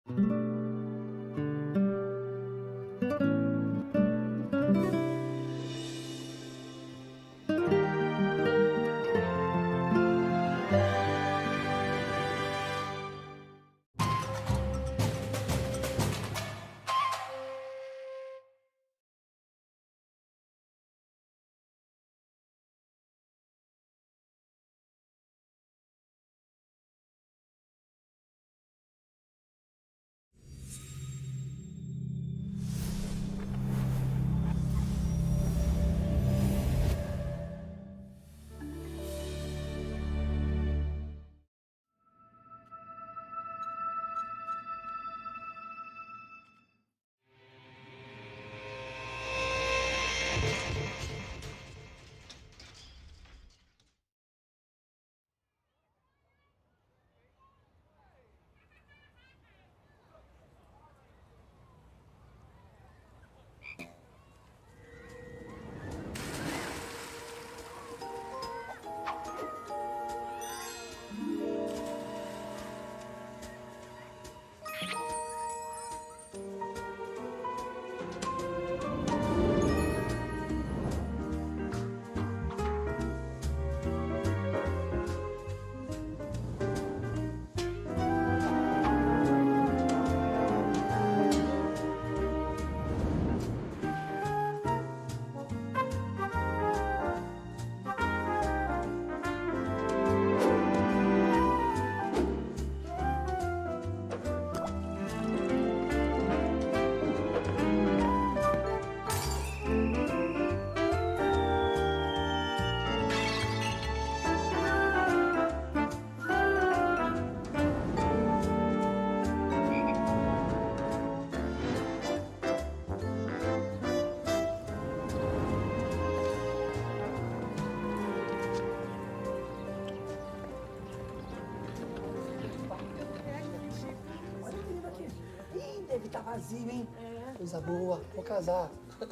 Deve estar vazio, hein? É. Coisa boa, vou casar.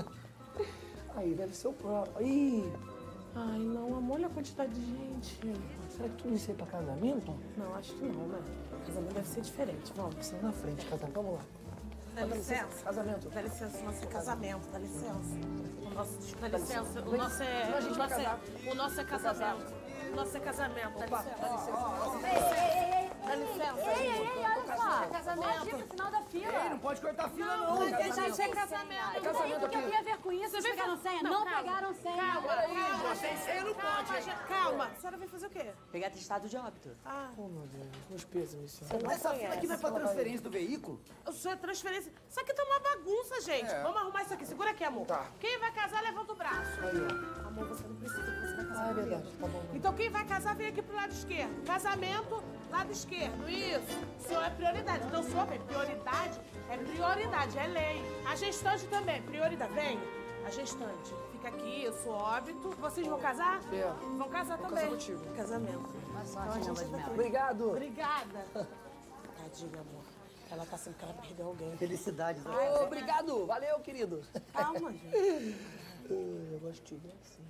Aí, deve ser o próprio. Ih! Ai, não, amor, olha a quantidade de gente. Será que tudo isso aí é pra casamento? Não, acho que não, né? O casamento deve ser diferente. Vamos. Precisa na frente, casamento. Vamos lá. Dá licença. Casamento. Dá licença, nosso casamento, dá licença. Dá licença, o nosso é... Senão a gente vai casar. O nosso é casamento. O nosso é casamento, dá licença. Dá licença. Dá licença. Ei, olha só. Casamento. No final da fila. Ei, não pode cortar a fila, não. Mas deixa de ser casamento. Eu não sei o que eu tenho a ver com isso. Vocês pegaram senha? Não pegaram senha. Calma. Sem senha não pode. Calma. A senhora veio fazer o quê? Pegar atestado de óbito. Oh, meu Deus. Meus pêsames, senhor. Essa fila aqui não é pra transferência do veículo? Isso é transferência. Isso aqui tá uma bagunça, gente. Vamos arrumar isso aqui. Segura aqui, amor. Tá. Quem vai casar, levanta o braço. Aí, ó. Amor, você não precisa, que você vai casar. Ah, é comigo. verdade. Tá bom. Então quem vai casar, vem aqui pro lado esquerdo. Casamento, lado esquerdo. Isso. O senhor é prioridade. Então, o senhor, bem, prioridade, é lei. A gestante também, prioridade. Vem. A gestante. Fica aqui, eu sou óbito. Vocês vão casar? É. Vão casar Vou também. casar contigo. Casamento. Então, a gente vai Obrigado. Obrigada. Tadinha, amor. Ela tá sempre que ela perdeu alguém. Felicidades. Ô, obrigado. Valeu, querido. Calma, gente. Eu gosto de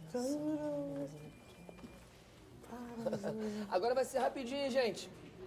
assim. Agora vai ser rapidinho, hein, gente.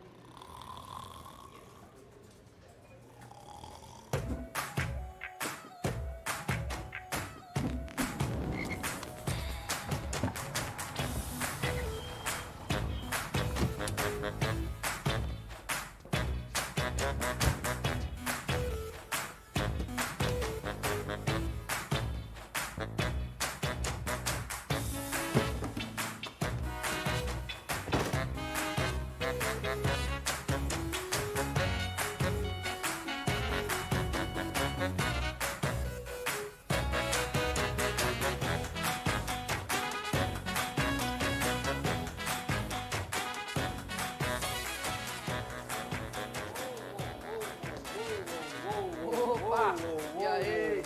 Opa! E aí?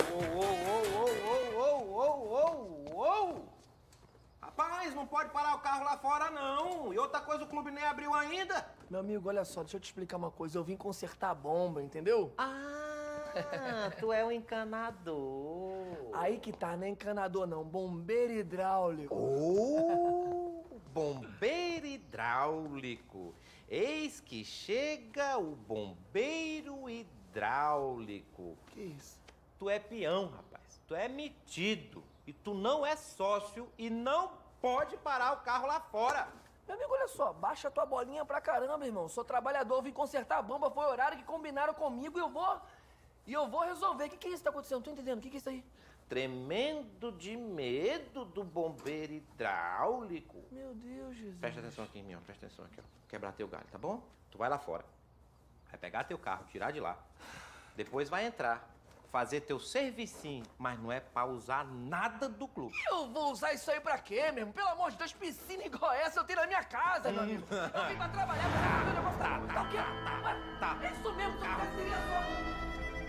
Rapaz, não pode parar o carro lá fora, não. E outra coisa, o clube nem abriu ainda. Meu amigo, olha só, deixa eu te explicar uma coisa. Eu vim consertar a bomba, entendeu? Ah, tu é o encanador. Aí que tá, não é encanador não, bombeiro hidráulico. Oh, bombeiro hidráulico. Eis que chega o bombeiro hidráulico. Que isso? Tu é peão, rapaz. Tu é metido. E tu não é sócio e não pode parar o carro lá fora. Meu amigo, olha só, baixa tua bolinha pra caramba, irmão. Sou trabalhador, vim consertar a bomba, foi o horário que combinaram comigo e eu vou resolver. O que é isso que tá acontecendo? Não tô entendendo. O que é isso aí? Tremendo de medo do bombeiro hidráulico. Meu Deus, Jesus. Presta atenção aqui em mim, ó. Presta atenção aqui, ó. Quebrar teu galho, tá bom? Tu vai lá fora. Vai pegar teu carro, tirar de lá. Depois vai entrar, fazer teu servicinho. Mas não é pra usar nada do clube. Eu vou usar isso aí pra quê, meu irmão? Pelo amor de Deus, piscina igual essa eu tenho na minha casa, meu amigo. Eu vim pra trabalhar, pra fazer o negócio tá o quê? Tá. É isso mesmo, tu não seria só...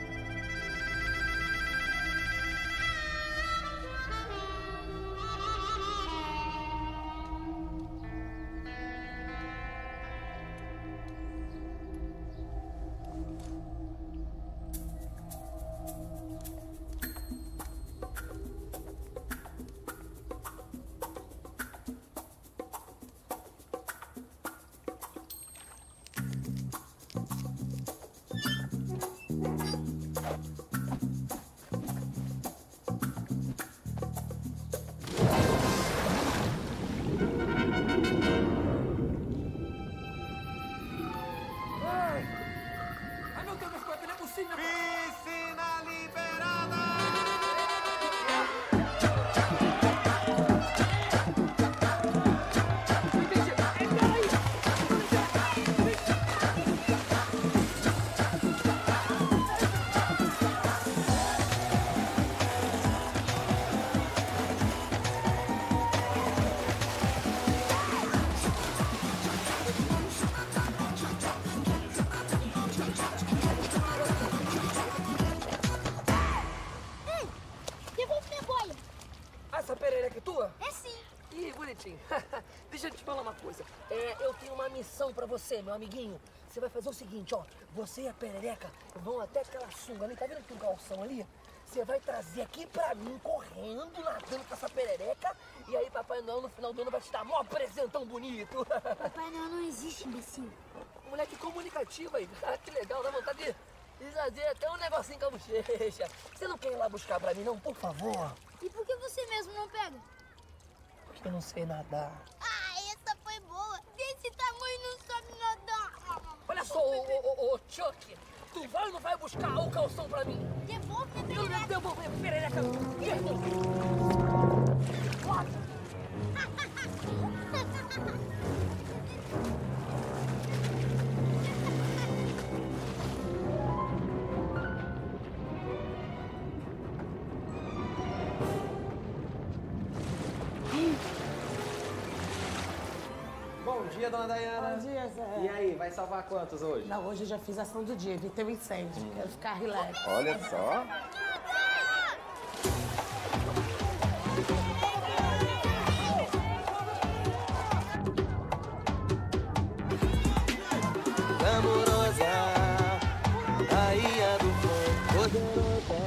Piscina liberada! Essa perereca é tua? É sim. Ih, bonitinho. Deixa eu te falar uma coisa. Eu tenho uma missão pra você, meu amiguinho. Você vai fazer o seguinte, ó. Você e a perereca vão até aquela sunga ali. Tá vendo que tem um calção ali? Você vai trazer aqui pra mim, correndo, nadando com essa perereca. E aí Papai Noel, no final do ano, vai te dar mó presentão bonito. Papai Noel não existe, imbecil. Moleque comunicativa aí. Ah, que legal, dá vontade de fazer até um negocinho com a bochecha. Você não quer ir lá buscar pra mim, não? Por favor. E por que você mesmo não pega? Porque eu não sei nadar. Ah, essa foi boa. Desse tamanho não sabe nadar. Olha só, ô Chuck. Tu vai ou não vai buscar o calção pra mim? Devolve a Eu perereca. devolvo a perereca. Bora. Bom dia, dona Dayana. Bom dia, Zé. E aí, vai salvar quantos hoje? Não, hoje eu já fiz a ação do dia, evitei o incêndio. Quero ficar relax. Olha só. Amorosa, rainha do funk, poderosa.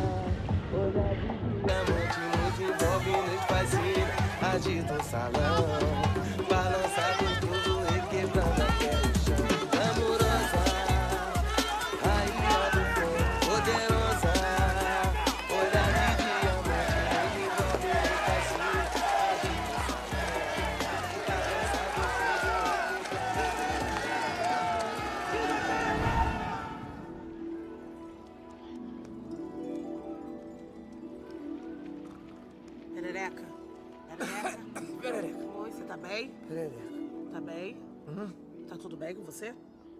Amante nos envolve, nos fascina, agita o salão. Balança gostoso, requebrando até o chão. Amorosa, rainha do funk, poderosa. Olhar de diamante, nos envolve, nos fascina, agita o salão. Balança gostoso. Perereca. Perereca. Perereca. Oi, você tá bem? Perereca. Tá bem? Tá tudo bem com você?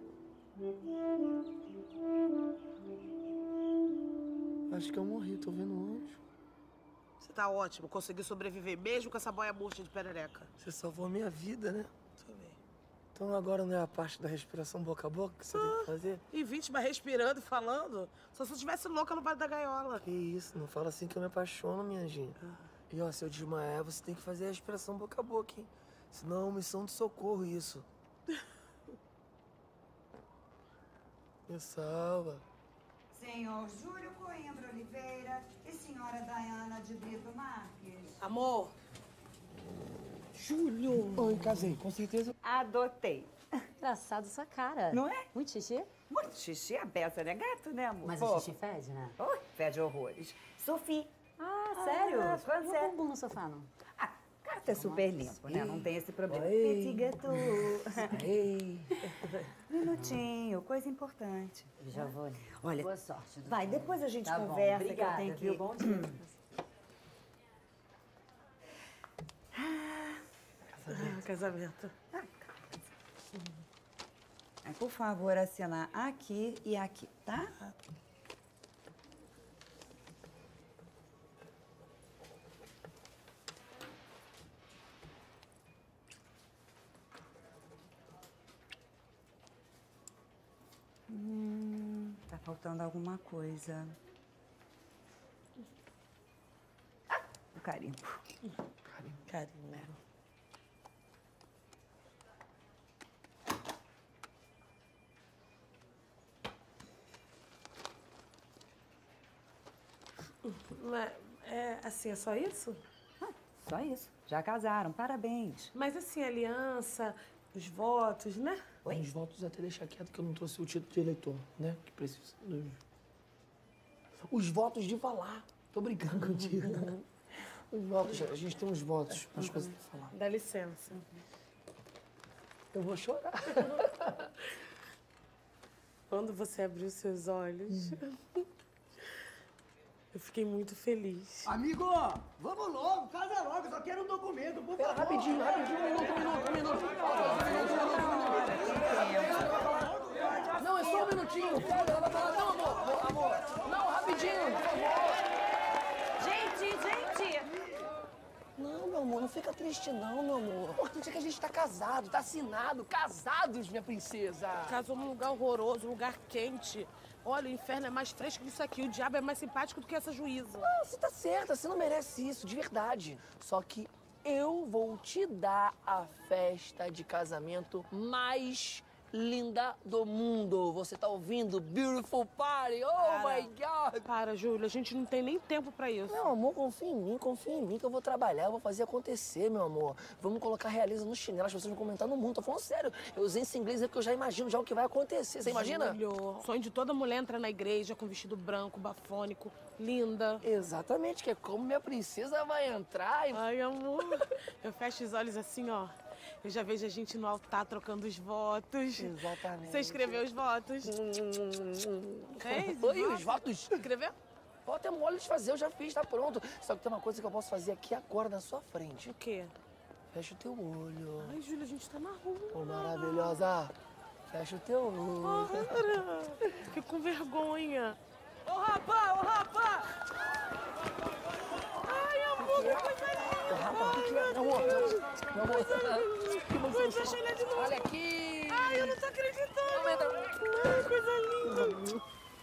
Acho que eu morri, tô vendo anjo. Você tá ótimo, conseguiu sobreviver mesmo com essa boia murcha de perereca. Você salvou a minha vida, né? Deixa eu ver. Então agora não é a parte da respiração boca a boca que você tem que fazer? E vítima respirando e falando. Só se eu estivesse louca no bar da gaiola. Que isso, não fala assim que eu me apaixono, minha gente. E ó, se eu desmaiar, você tem que fazer a respiração boca a boca, hein? Senão é uma missão de socorro isso. Me salva. Senhor Júlio Coimbra Oliveira e senhora Dayana de Brito Marques. Amor. Júlio. Oi, casei, com certeza. Adotei. Engraçado sua cara. Não é? Muito xixi? Muito xixi, a peça é gato, né, amor? Mas Pô. o xixi fede, né? Oh, fede horrores. Sophie. Ah, sério? Ah, Não Francês. é bumbum no sofá, não. Ah, gato é super limpo, né? Não tem esse problema. Oi. Petit gâteau. Ei. Minutinho, coisa importante. Já vou. Olha, Boa sorte. vai, depois a gente Tá bom, conversa, obrigada, que eu tenho que... viu? Bom dia. Casamento. Por favor, assinar aqui e aqui, tá? Tá faltando alguma coisa. O carimbo. Carinho. Mas, assim, é só isso? Só isso. Já casaram, parabéns. Mas assim, a aliança, os votos, né? Os votos até deixar quieto que eu não trouxe o título de eleitor, né? Que precisa dos... Os votos de falar. Tô brincando contigo. Os votos, a gente tem uns votos, umas coisas pra falar. Dá licença. Eu vou chorar. Quando você abriu seus olhos, eu fiquei muito feliz. Amigo, vamos logo, casa logo, eu só quero um documento, por Pera, favor. rapidinho, um minuto. Não, é só um minutinho. Pera, ela vai falar. Não, amor. Não, rapidinho, por favor. Gente! Não, meu amor, não fica triste não, meu amor. O importante é que a gente tá casado, tá assinado, casados, minha princesa. Casou num lugar horroroso, um lugar quente. Olha, o inferno é mais fresco que isso aqui. O diabo é mais simpático do que essa juíza. Não, você tá certa, você não merece isso, de verdade. Só que eu vou te dar a festa de casamento mais linda do mundo. Você tá ouvindo? Beautiful party, oh my God! Para, Júlia, a gente não tem nem tempo pra isso. Meu amor, confia em mim que eu vou trabalhar, eu vou fazer acontecer, meu amor. Vamos colocar realiza no chinelo, as pessoas vão comentar no mundo. Tô falando sério, eu usei esse inglês aí porque eu já imagino já o que vai acontecer, você imagina? Júlio, sonho de toda mulher entrar na igreja com vestido branco, bafônico, linda. Exatamente, que é como minha princesa vai entrar e... Ai, amor, eu fecho os olhos assim, ó. Eu já vejo a gente no altar trocando os votos. Exatamente. Você escreveu os votos? Fez? Oi, os votos? Escreveu? Voto é mole de fazer, eu já fiz, tá pronto. Só que tem uma coisa que eu posso fazer aqui agora na sua frente. O quê? Fecha o teu olho. Ai, Júlia, a gente tá na rua. Ô, maravilhosa. Fecha o teu olho. Para! Fico com vergonha. Ô, rapá! Ai, amor, que coisa linda! Meu amor, meu amor. Que Oi, deixa eu olhar de novo. Olha aqui. Ai, eu não tô acreditando. Ai, coisa linda.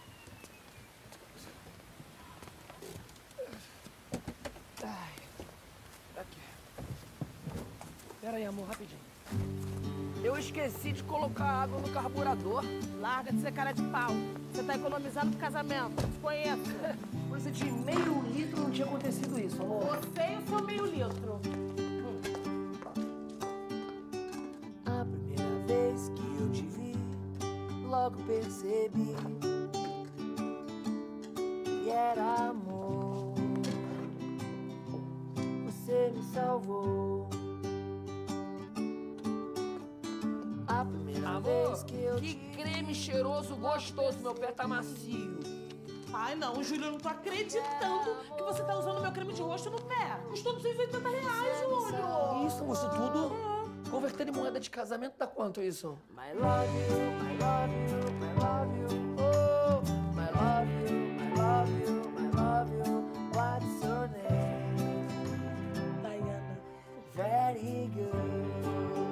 Ai, aqui. Pera aí, amor, rapidinho. Eu esqueci de colocar água no carburador. Larga de ser cara de pau. Você tá economizando pro casamento. Te conheço. Coisa de meio litro não tinha acontecido isso, amor. Você e o seu meio litro. A primeira vez que eu te vi, logo percebi que era amor. Você me salvou. A primeira vez que eu te vi. Que creme cheiroso, gostoso, meu pé tá macio. Ai, não, Júlio, eu não tô acreditando que você tá usando meu creme de rosto no pé. Custou R$280, Júlio. Isso, isso tudo convertendo em moeda de casamento dá quanto isso? My love you, my love you, my love you, oh, my love you, my love you, my love you, what's your name? Diana. Very good.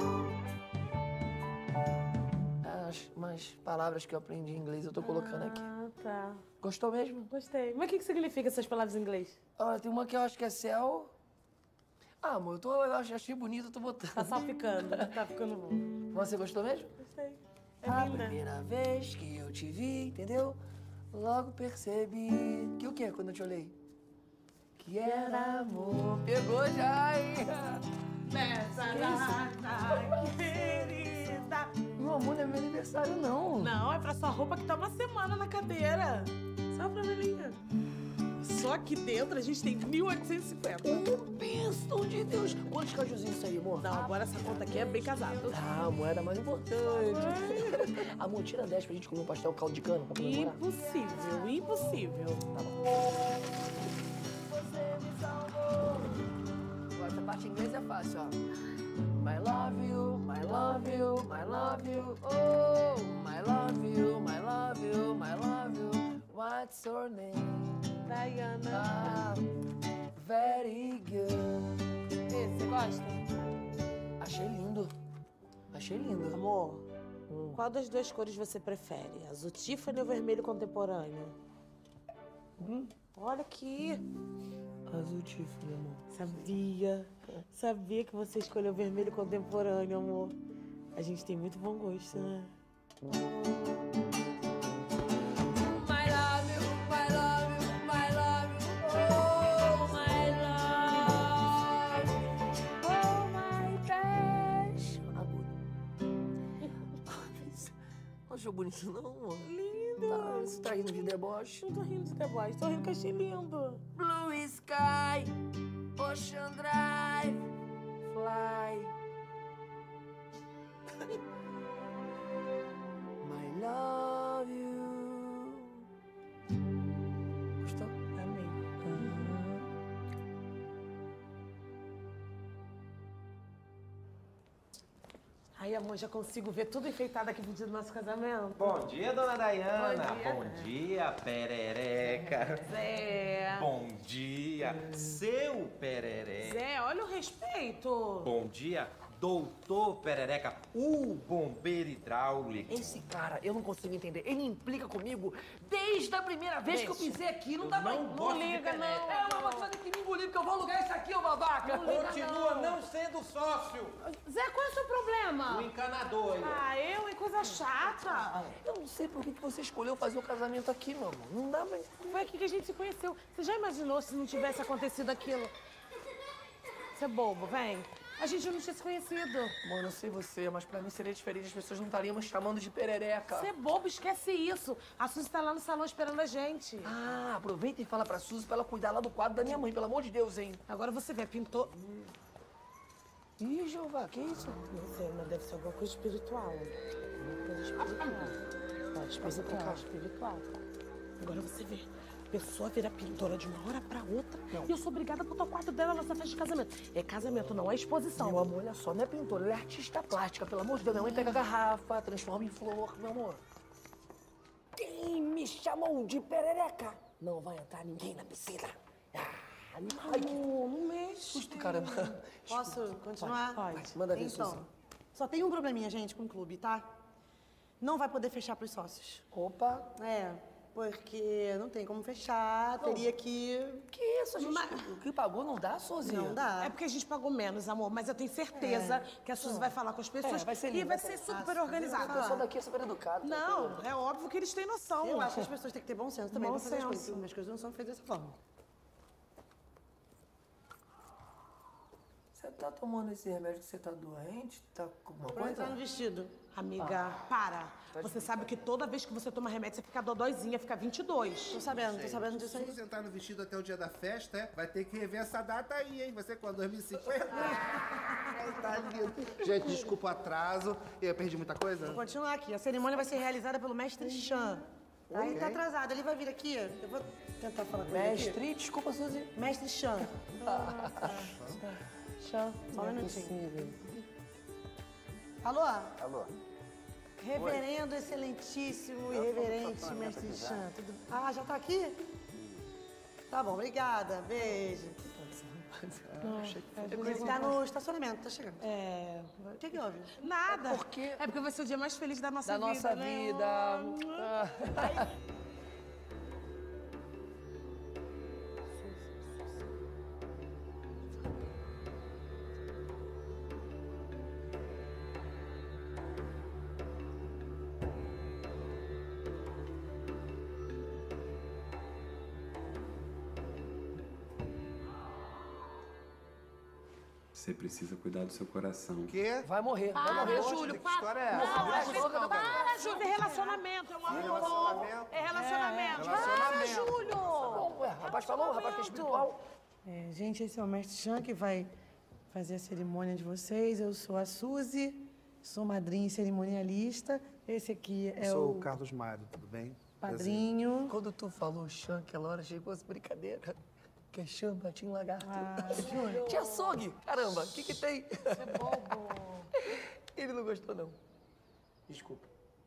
Umas palavras que eu aprendi em inglês eu tô colocando aqui. Ah, tá. Gostou mesmo? Gostei. Mas o que significa essas palavras em inglês? Olha, tem uma que eu acho que é céu. Ah, amor, eu achei bonito, eu tô botando. Tá salpicando. Tá ficando bom. Você gostou mesmo? Gostei. É A linda. primeira vez que eu te vi, entendeu? Logo percebi que o quê quando eu te olhei? Que era amor. Pegou já, hein? Nessa data querida. Linda. Meu amor, não é meu aniversário, não. Não, é pra sua roupa que tá uma semana na cadeira. Só pra velhinha. Só aqui dentro a gente tem 1.850. Bênção de Deus. Quantos cajuzinhos isso aí, amor? Não, agora essa conta aqui é bem casado. Ah, a moeda mais importante. Amor, tira 10 pra gente comer um pastel caldo de cana pra comemorar. Impossível, impossível. Tá bom. Agora essa parte em inglês é fácil, ó. My love you, my love you, my love you. Oh, my love you, my love you, my love you. What's your name? Diana. Ah, very good. Você gosta? Achei lindo. Achei lindo. Amor, qual das duas cores você prefere? Azul Tiffany ou vermelho contemporâneo? Olha aqui. Azul Tiffany, amor. Sabia que você escolheu vermelho contemporâneo, amor. A gente tem muito bom gosto, né? My love you, my love you, my love you. Oh, my love. Oh, my best. Amor. Não achou bonito, não, amor? Lindo. Tá, você tá rindo de deboche? Não tô rindo de deboche, tô rindo que achei lindo. Blue sky, ocean drive, fly. My love you. Gostou? Amei. Aí, amor, já consigo ver tudo enfeitado aqui no dia do nosso casamento. Bom dia, dona Dayana. Bom dia. Bom dia, perereca. Zé. Bom dia, seu perereca. Zé, olha o respeito. Bom dia, doutor perereca, o bombeiro hidráulico. Esse cara, eu não consigo entender. Ele implica comigo desde a primeira vez que eu pisei aqui. Não dá mais. Não liga, não. É, mas você vai ter que me engolir, porque eu vou alugar isso aqui, ô babaca. Continua não sendo sócio. Zé, qual é o seu problema? O encanador aí, ó. Ah, eu, hein? Coisa chata. Eu não sei por que você escolheu fazer o casamento aqui, meu amor. Não dá mais. Foi aqui que a gente se conheceu. Você já imaginou se não tivesse acontecido aquilo? Você é bobo, vem. A gente não tinha se conhecido. Mano, eu sei você, mas pra mim seria diferente. As pessoas não estariam me chamando de perereca. Você é bobo, esquece isso. A Suzy tá lá no salão esperando a gente. Ah, aproveita e fala pra Suzy pra ela cuidar lá do quadro da minha mãe, pelo amor de Deus, hein? Agora você vê, pintou... Ih, Jeová, que isso? Não sei, mas deve ser alguma coisa espiritual. Alguma coisa espiritual. Pode espiritual, espiritual. Agora você vê. A pessoa vira pintora de uma hora pra outra e eu sou obrigada a botar o quarto dela na nossa festa de casamento. É casamento, não é exposição. Meu amor, olha só, não é pintora, ela é artista plástica. Pelo amor de Deus, minha mãe pega a garrafa, transforma em flor, meu amor. Quem me chamou de perereca? Não vai entrar ninguém na piscina. Ai, Não mexe. susto, caramba. Posso continuar? Pode. Manda ver, Então, Suzy. só tem um probleminha, gente, com o clube, tá? Não vai poder fechar pros sócios. Opa. É, porque não tem como fechar, teria que... Que isso, a gente... O que pagou não dá, Suzy? Não dá. É porque a gente pagou menos, amor, mas eu tenho certeza que a Suzy vai falar com as pessoas vai ser e lindo, vai vai ser ser super O organizado. pessoal daqui é super educado. Não, é óbvio que eles têm noção. Eu acho que as pessoas têm que ter bom senso também Bom pra fazer as senso. coisas. As coisas não são feitas dessa forma. Você tá tomando esse remédio que você tá doente? Tá com alguma Pra entrar no coisa? vestido. Amiga, para. Você sabe que toda vez que você toma remédio, você fica dodóizinha, fica 22. Tô sabendo disso aí. Se você entrar no vestido até o dia da festa, vai ter que rever essa data aí, hein? Vai ser quando? 2050? Ai, tá lindo. Gente, desculpa o atraso. Eu perdi muita coisa? Vou continuar aqui. A cerimônia vai ser realizada pelo mestre Chan. Tá? Ele tá atrasado, ele vai vir aqui. Eu vou tentar falar com ele aqui. Mestre, desculpa, Suzy. Mestre Chan. Chan, só um minutinho. Alô? Alô. Reverendo, excelentíssimo e reverente mestre Chan. Tudo... Ah, já tá aqui? Tá bom, obrigada. Beijo. Ele tá no estacionamento, tá chegando. É. O que houve? Nada. Porque É porque vai ser o dia mais feliz da nossa da vida. nossa né? vida. Ah. Você precisa cuidar do seu coração. Quê? Vai morrer, vai Para, morrer. Júlio, Que para. história é essa? Para, Júlio, é relacionamento, é um amor. Relacionamento? É relacionamento. Para, Relacionamento. Júlio. Bom, ué, o rapaz falou, o rapaz que é espiritual. Gente, esse é o mestre Chan que vai fazer a cerimônia de vocês. Eu sou a Suzy, sou madrinha e cerimonialista. Esse aqui é Sou o o Carlos Mário, tudo bem? padrinho. Quando tu falou Chan, aquela hora, achei que fosse brincadeira. Que é Chan, patinho lagarto. Júlio. Tinha açougue. Caramba, o que tem? Você é bobo. Ele não gostou, não. Desculpa.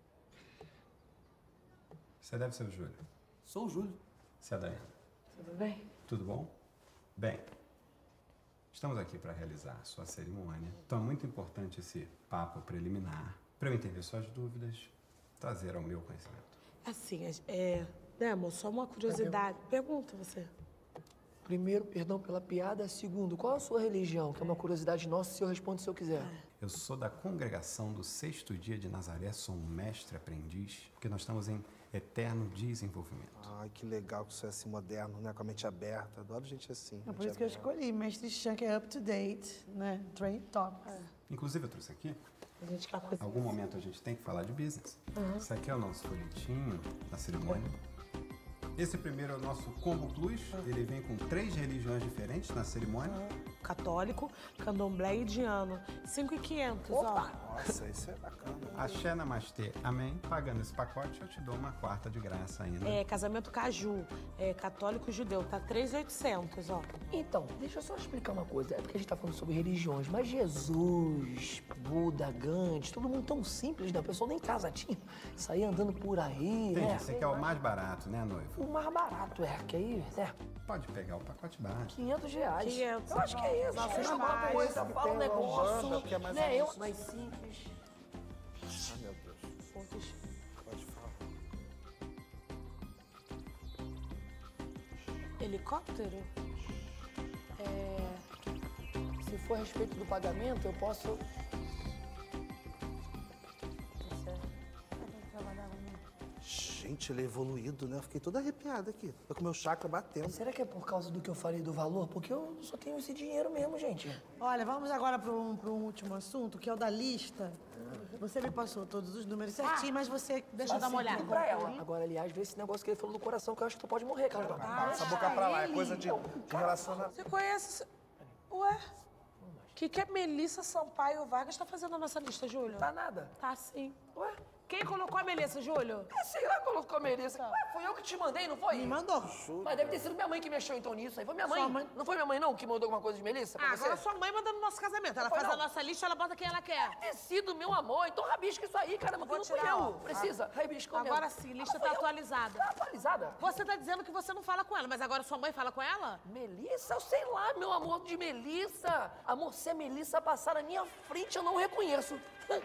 Você deve ser o Júlio. Sou o Júlio. Você é a Daiane. Tudo bem? Tudo bom? Bem, estamos aqui para realizar a sua cerimônia. Então é muito importante esse papo preliminar para eu entender suas dúvidas, trazer ao meu conhecimento. Assim, né, amor, só uma curiosidade. Pergunta você. Primeiro, perdão pela piada. Segundo, qual a sua religião? Que é uma curiosidade nossa, se eu respondo se eu quiser. Eu sou da congregação do 6º dia de Nazaré, sou um mestre aprendiz, porque nós estamos em eterno desenvolvimento. Ai, que legal que você é assim moderno, né? Com a mente aberta. Adoro gente assim. É por isso que eu escolhi mestre Chan, que é up to date, né? Trend topics. Inclusive, eu trouxe aqui. A gente quer coisa. Em algum momento a gente tem que falar de business. Esse aqui é o nosso folhetinho da cerimônia. Esse primeiro é o nosso Combo Plus. Ele vem com 3 religiões diferentes na cerimônia. Católico, candomblé e indiano. 5.500, ó. Nossa, isso é bacana. Axé, namastê, amém. Pagando esse pacote, eu te dou uma quarta de graça ainda. É, casamento caju, católico e judeu, tá 3.800, ó. Então, deixa eu só explicar uma coisa. É porque a gente tá falando sobre religiões, mas Jesus, Buda, Gandhi, todo mundo tão simples, né? O pessoal nem casa tinha. Sair andando por aí, Entendi, né? você quer o mais barato, né, noivo? O mais barato, que aí, né? Pode pegar o pacote básico. R$500. 500. Eu acho que é isso. Nossa, É uma mais. coisa, fala um negócio, que é mais né? ou menos. Mais simples. Ai, meu Deus. Pode falar. Helicóptero? Se for a respeito do pagamento, eu posso... Gente, ele é evoluído, né? Eu fiquei todo arrepiado aqui. Tô com o meu chakra batendo. Será que é por causa do que eu falei do valor? Porque eu só tenho esse dinheiro mesmo, gente. Olha, vamos agora para um último assunto, que é o da lista. Você me passou todos os números certinho, mas você... Deixa eu dar uma olhada. Pra ela. Agora, aliás, vê esse negócio que ele falou do coração, que eu acho que tu pode morrer, cara. Bota essa boca pra lá, é coisa de relacionamento. Você conhece... Ué? O que a Melissa Sampaio Vargas tá fazendo na nossa lista, Júlio? Tá nada. Tá sim. Ué? Quem colocou a Melissa, Júlio? Sei lá, colocou a Melissa. Ué, foi eu que te mandei, não foi? Me mandou. Mas deve ter sido minha mãe que mexeu então nisso aí. Foi minha mãe. Sua mãe? Não foi minha mãe, não, que mandou alguma coisa de Melissa pra você? Agora sua mãe manda no nosso casamento. Ela Foi faz não. a nossa lista, ela bota quem ela quer. Deve ter sido meu amor. Então rabisca isso aí, caramba, que Vou não fui tirar, ó. eu. Precisa. Rabisca Agora sim, lista tá atualizada. Tá atualizada? Você tá dizendo que você não fala com ela, mas agora sua mãe fala com ela? Melissa, eu sei lá, meu amor de Melissa. Amor, se a Melissa passar na minha frente, eu não reconheço.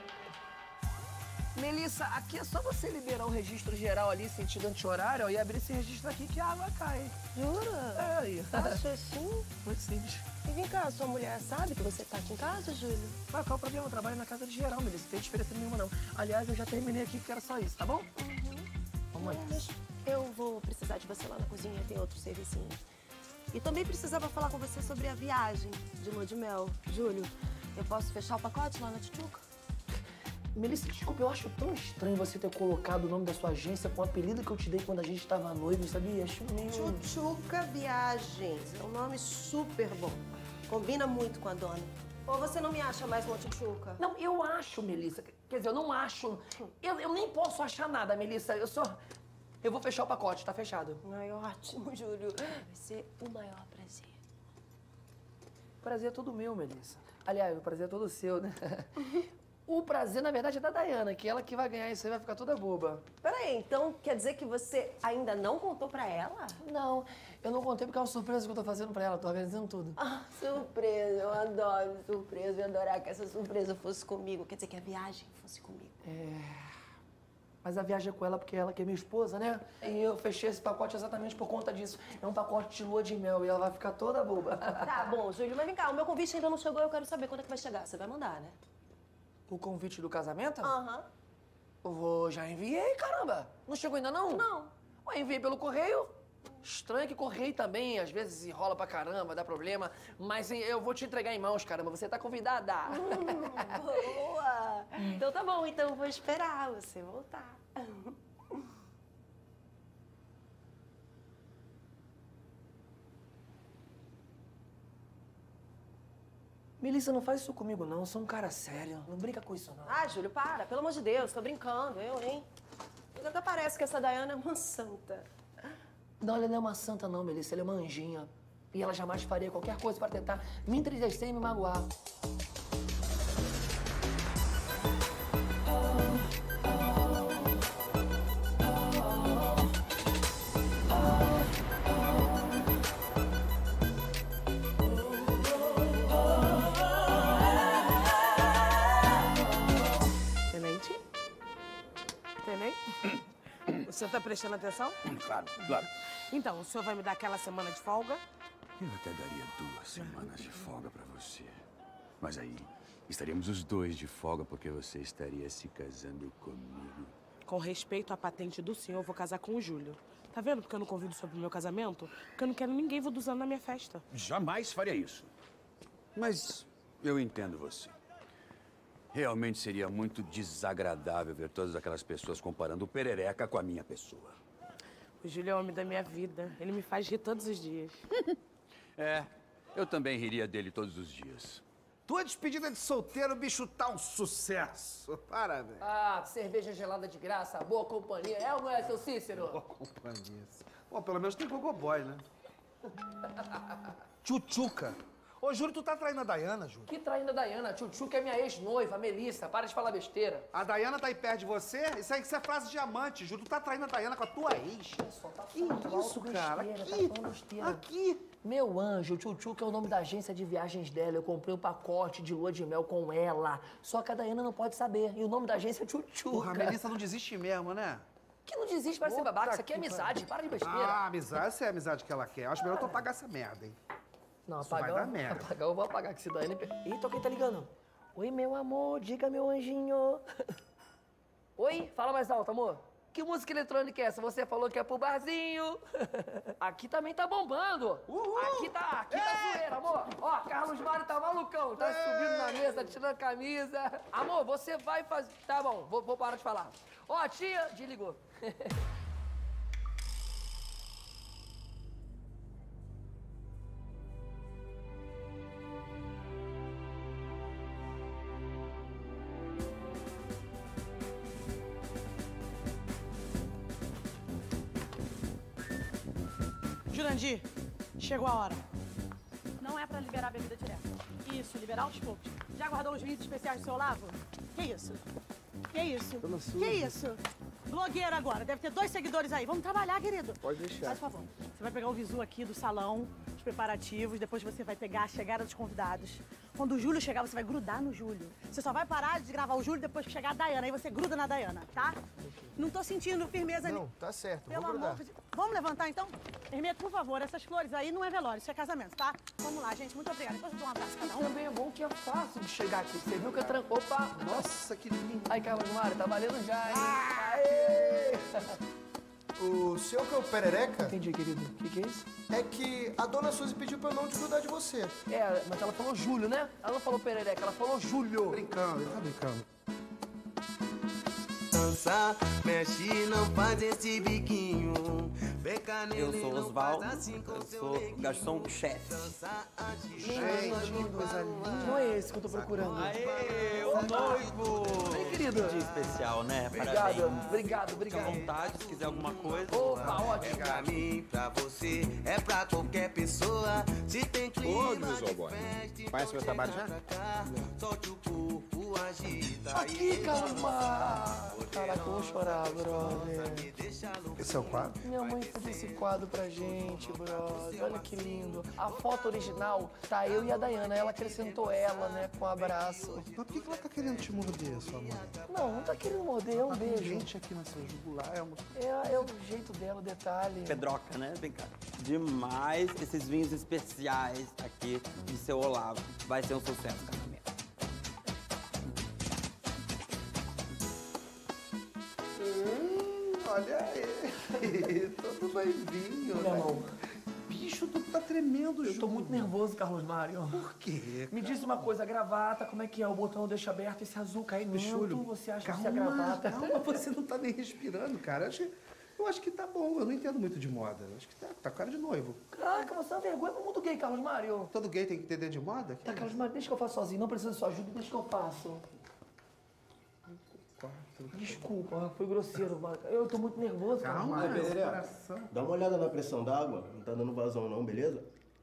Melissa, aqui é só você liberar o registro geral ali, sentido anti-horário, ó, e abrir esse registro aqui que a água cai. Jura? É aí. Acho assim? Muito simples. E vem cá, sua mulher sabe que você tá aqui em casa, Júlio? Mas qual o problema? Eu trabalho na casa de geral, Melissa. Não tem diferença nenhuma, não. Aliás, eu já terminei aqui, que era só isso, tá bom? Vamos lá. Mas eu vou precisar de você lá na cozinha, tem outro servicinho. E também precisava falar com você sobre a viagem de lua de mel. Júlio, eu posso fechar o pacote lá na Tchutchuca? Melissa, desculpa, eu acho tão estranho você ter colocado o nome da sua agência com o apelido que eu te dei quando a gente estava noivo, sabia? Acho meio... Tchutchuca Viagens. É um nome super bom. Combina muito com a dona. Ou você não me acha mais uma tchutchuca? Não, eu acho, Melissa. Quer dizer, eu não acho. Eu nem posso achar nada, Melissa. Eu vou fechar o pacote, tá fechado. Ai, ótimo, Júlio. Vai ser o maior prazer. O prazer é todo meu, Melissa. Aliás, o prazer é todo seu, né? O prazer, na verdade, é da Daiana, que ela que vai ganhar isso aí, vai ficar toda boba. Peraí, então quer dizer que você ainda não contou pra ela? Não, eu não contei porque é uma surpresa que eu tô fazendo pra ela, tô organizando tudo. Ah, surpresa, eu adoro surpresa, eu ia adorar que essa surpresa fosse comigo. Quer dizer, que a viagem fosse comigo. Mas a viagem é com ela porque ela que é minha esposa, né? E eu fechei esse pacote exatamente por conta disso. É um pacote de lua de mel e ela vai ficar toda boba. Tá bom, Júlio, mas vem cá, o meu convite ainda não chegou, eu quero saber quando é que vai chegar. Você vai mandar, né? O convite do casamento? Aham. Já enviei, caramba. Não chegou ainda, não? Não. Ué, enviei pelo correio. Estranho que correio também, às vezes enrola pra caramba, dá problema. Mas eu vou te entregar em mãos, caramba. Você tá convidada. Boa! Então tá bom, então eu vou esperar você voltar. Melissa, não faz isso comigo, não. Eu sou um cara sério. Não brinca com isso, não. Ah, Júlio, para. Pelo amor de Deus, tô brincando. Eu, hein? Até parece que essa Dayana é uma santa. Não, ela não é uma santa, não, Melissa. Ela é uma anjinha. E ela jamais faria qualquer coisa pra tentar me entristecer e me magoar. Tenente? Tenente? O senhor tá prestando atenção? Claro, claro. Então, o senhor vai me dar aquela semana de folga? Eu até daria 2 semanas de folga pra você. Mas aí, estaríamos os dois de folga porque você estaria se casando comigo. Com respeito à patente do senhor, eu vou casar com o Júlio. Tá vendo porque eu não convido sobre o meu casamento? Porque eu não quero ninguém vuduzando na minha festa. Jamais faria isso. Mas eu entendo você. Realmente seria muito desagradável ver todas aquelas pessoas comparando o Perereca com a minha pessoa. O Júlio é o homem da minha vida. Ele me faz rir todos os dias. É, eu também riria dele todos os dias. Tua despedida de solteiro, bicho, tá um sucesso. Parabéns. Ah, cerveja gelada de graça, boa companhia. É ou não é, seu Cícero? Boa companhia. Bom, pelo menos tem gogoboy, né? Tchutchuca. Ô, Júlio, tu tá traindo a Dayana, Júlio? Que traindo a Dayana? Tchutchuca é minha ex-noiva, a Melissa. Para de falar besteira. A Dayana tá aí perto de você? Isso aí que é frase de amante, Júlio. Tu tá traindo a Dayana com a tua ex. Que isso, cara? Aqui. Meu anjo, o Tchutchuca é o nome da agência de viagens dela. Eu comprei um pacote de lua de mel com ela. Só que a Dayana não pode saber. E o nome da agência é Tchutchuca. Porra, a Melissa não desiste mesmo, né? Que não desiste, vai ser babaca. Isso aqui é amizade. Para de besteira. Ah, amizade, essa é a amizade que ela quer. Acho melhor tu apagar essa merda, hein? Não, Isso vai apagar, dar merda. apagar eu vou apagar, que se Daiane... Eita, quem tá ligando? Oi, meu amor, diga, meu anjinho. Oi, fala mais alto, amor. Que música eletrônica é essa? Você falou que é pro barzinho. Aqui também tá bombando. Aqui tá zoeira, amor. Ó, Carlos Mário tá malucão. Tá subindo na mesa, tirando a camisa. Amor, você vai fazer... Tá bom, vou parar de falar. Ó, tia, desligou. Jurandir, chegou a hora. Não é pra liberar a bebida direta. Isso, liberar aos poucos. Já guardou os vinhos especiais do seu Olavo? Que isso? Que isso? Que isso? Blogueira agora, deve ter 2 seguidores aí. Vamos trabalhar, querido. Pode deixar. Faz favor. Você vai pegar o visu aqui do salão, os preparativos, depois você vai pegar a chegada dos convidados. Quando o Júlio chegar, você vai grudar no Júlio. Você só vai parar de gravar o Júlio depois que chegar a Dayana. Aí você gruda na Dayana, tá? Não tô sentindo firmeza... Não, tá certo, Pelo vou grudar. amor de... Vamos levantar, então? Hermeto, por favor, essas flores aí não é velório, isso é casamento, tá? Vamos lá, gente. Muito obrigada. Depois eu dou um abraço a cada um. Também é bom que é fácil de chegar aqui. Você viu que eu tranco... Opa! Nossa, que lindo. Aí, Carlos Mário, tá valendo já, hein? Aê! O seu que é o Perereca? Entendi, querido. O que é isso? É que a dona Suzy pediu pra eu não desgrudar de você. É, mas ela falou Júlio, né? Ela não falou Perereca, ela falou Júlio. Brincando, ele tá brincando. Dança, mexe, não faz esse biquinho. Eu sou Osvaldo, eu sou garçom-chefe. Gente, coisa linda. Não é esse que eu tô procurando. Aê, o noivo! Vem, querido. Que dia especial, né? Obrigado, Parabéns. obrigado. Fica à vontade, se quiser alguma coisa. Opa, ótimo. É pra mim, pra você, é pra qualquer pessoa. Se tem clima Ô, Luiz Alborno, conhece meu trabalho já? solte o corpo, agita. Aqui, calma. Caraca, eu vou chorar, brother. Esse é o quadro? Minha mãe fez esse quadro pra gente, brother. Olha que lindo. A foto original tá eu e a Dayana. Ela acrescentou ela, né, com um abraço. Mas por que ela tá querendo te morder, sua mãe? Não, não tá querendo morder, é um Tá com beijo. gente aqui na sua jugular, é um... É o jeito dela, o detalhe. Pedroca, né? Vem cá. Demais esses vinhos especiais aqui de seu Olavo. Vai ser um sucesso, casamento. Olha aí. Tudo noivinho. Meu irmão. Bicho, tu tá tremendo, Júlio. Eu tô muito nervoso, Carlos Mário. Por quê? Me diz uma coisa, a gravata, como é que é? O botão deixa aberto, esse azul caindo, Júlio, você acha calma, que é a gravata? Calma, você não tá nem respirando, cara. Eu acho que tá bom, eu não entendo muito de moda. Eu acho que tá com cara de noivo. Caraca, você é uma vergonha pro mundo gay, Carlos Mário. Todo gay tem que entender de moda? Tá, Carlos Mário, deixa que eu faço sozinho, não precisa de sua ajuda, deixa que eu faço. Desculpa, foi grosseiro, mano. Eu tô muito nervoso, Carlos Calma, Mário. Pereira. Dá uma olhada na pressão d'água, não tá dando vazão não, beleza?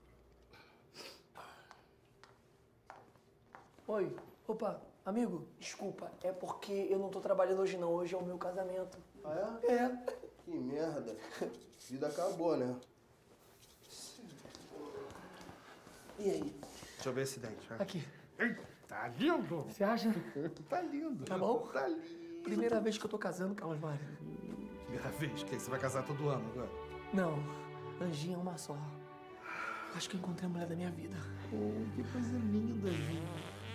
Oi, opa, amigo, desculpa, é porque eu não tô trabalhando hoje não, hoje é o meu casamento. Ah, é? É. Que merda. Vida acabou, né? E aí? Deixa eu ver esse dente. Vai. Aqui. Tá lindo. Você acha? Tá lindo. Tá bom? Tá lindo. Primeira vez que eu tô casando, Carlos Mário. Primeira vez? Que você vai casar todo ano agora? Não, Anjinha é uma só. Acho que eu encontrei a mulher da minha vida. Oh, que coisa linda, Anjinha.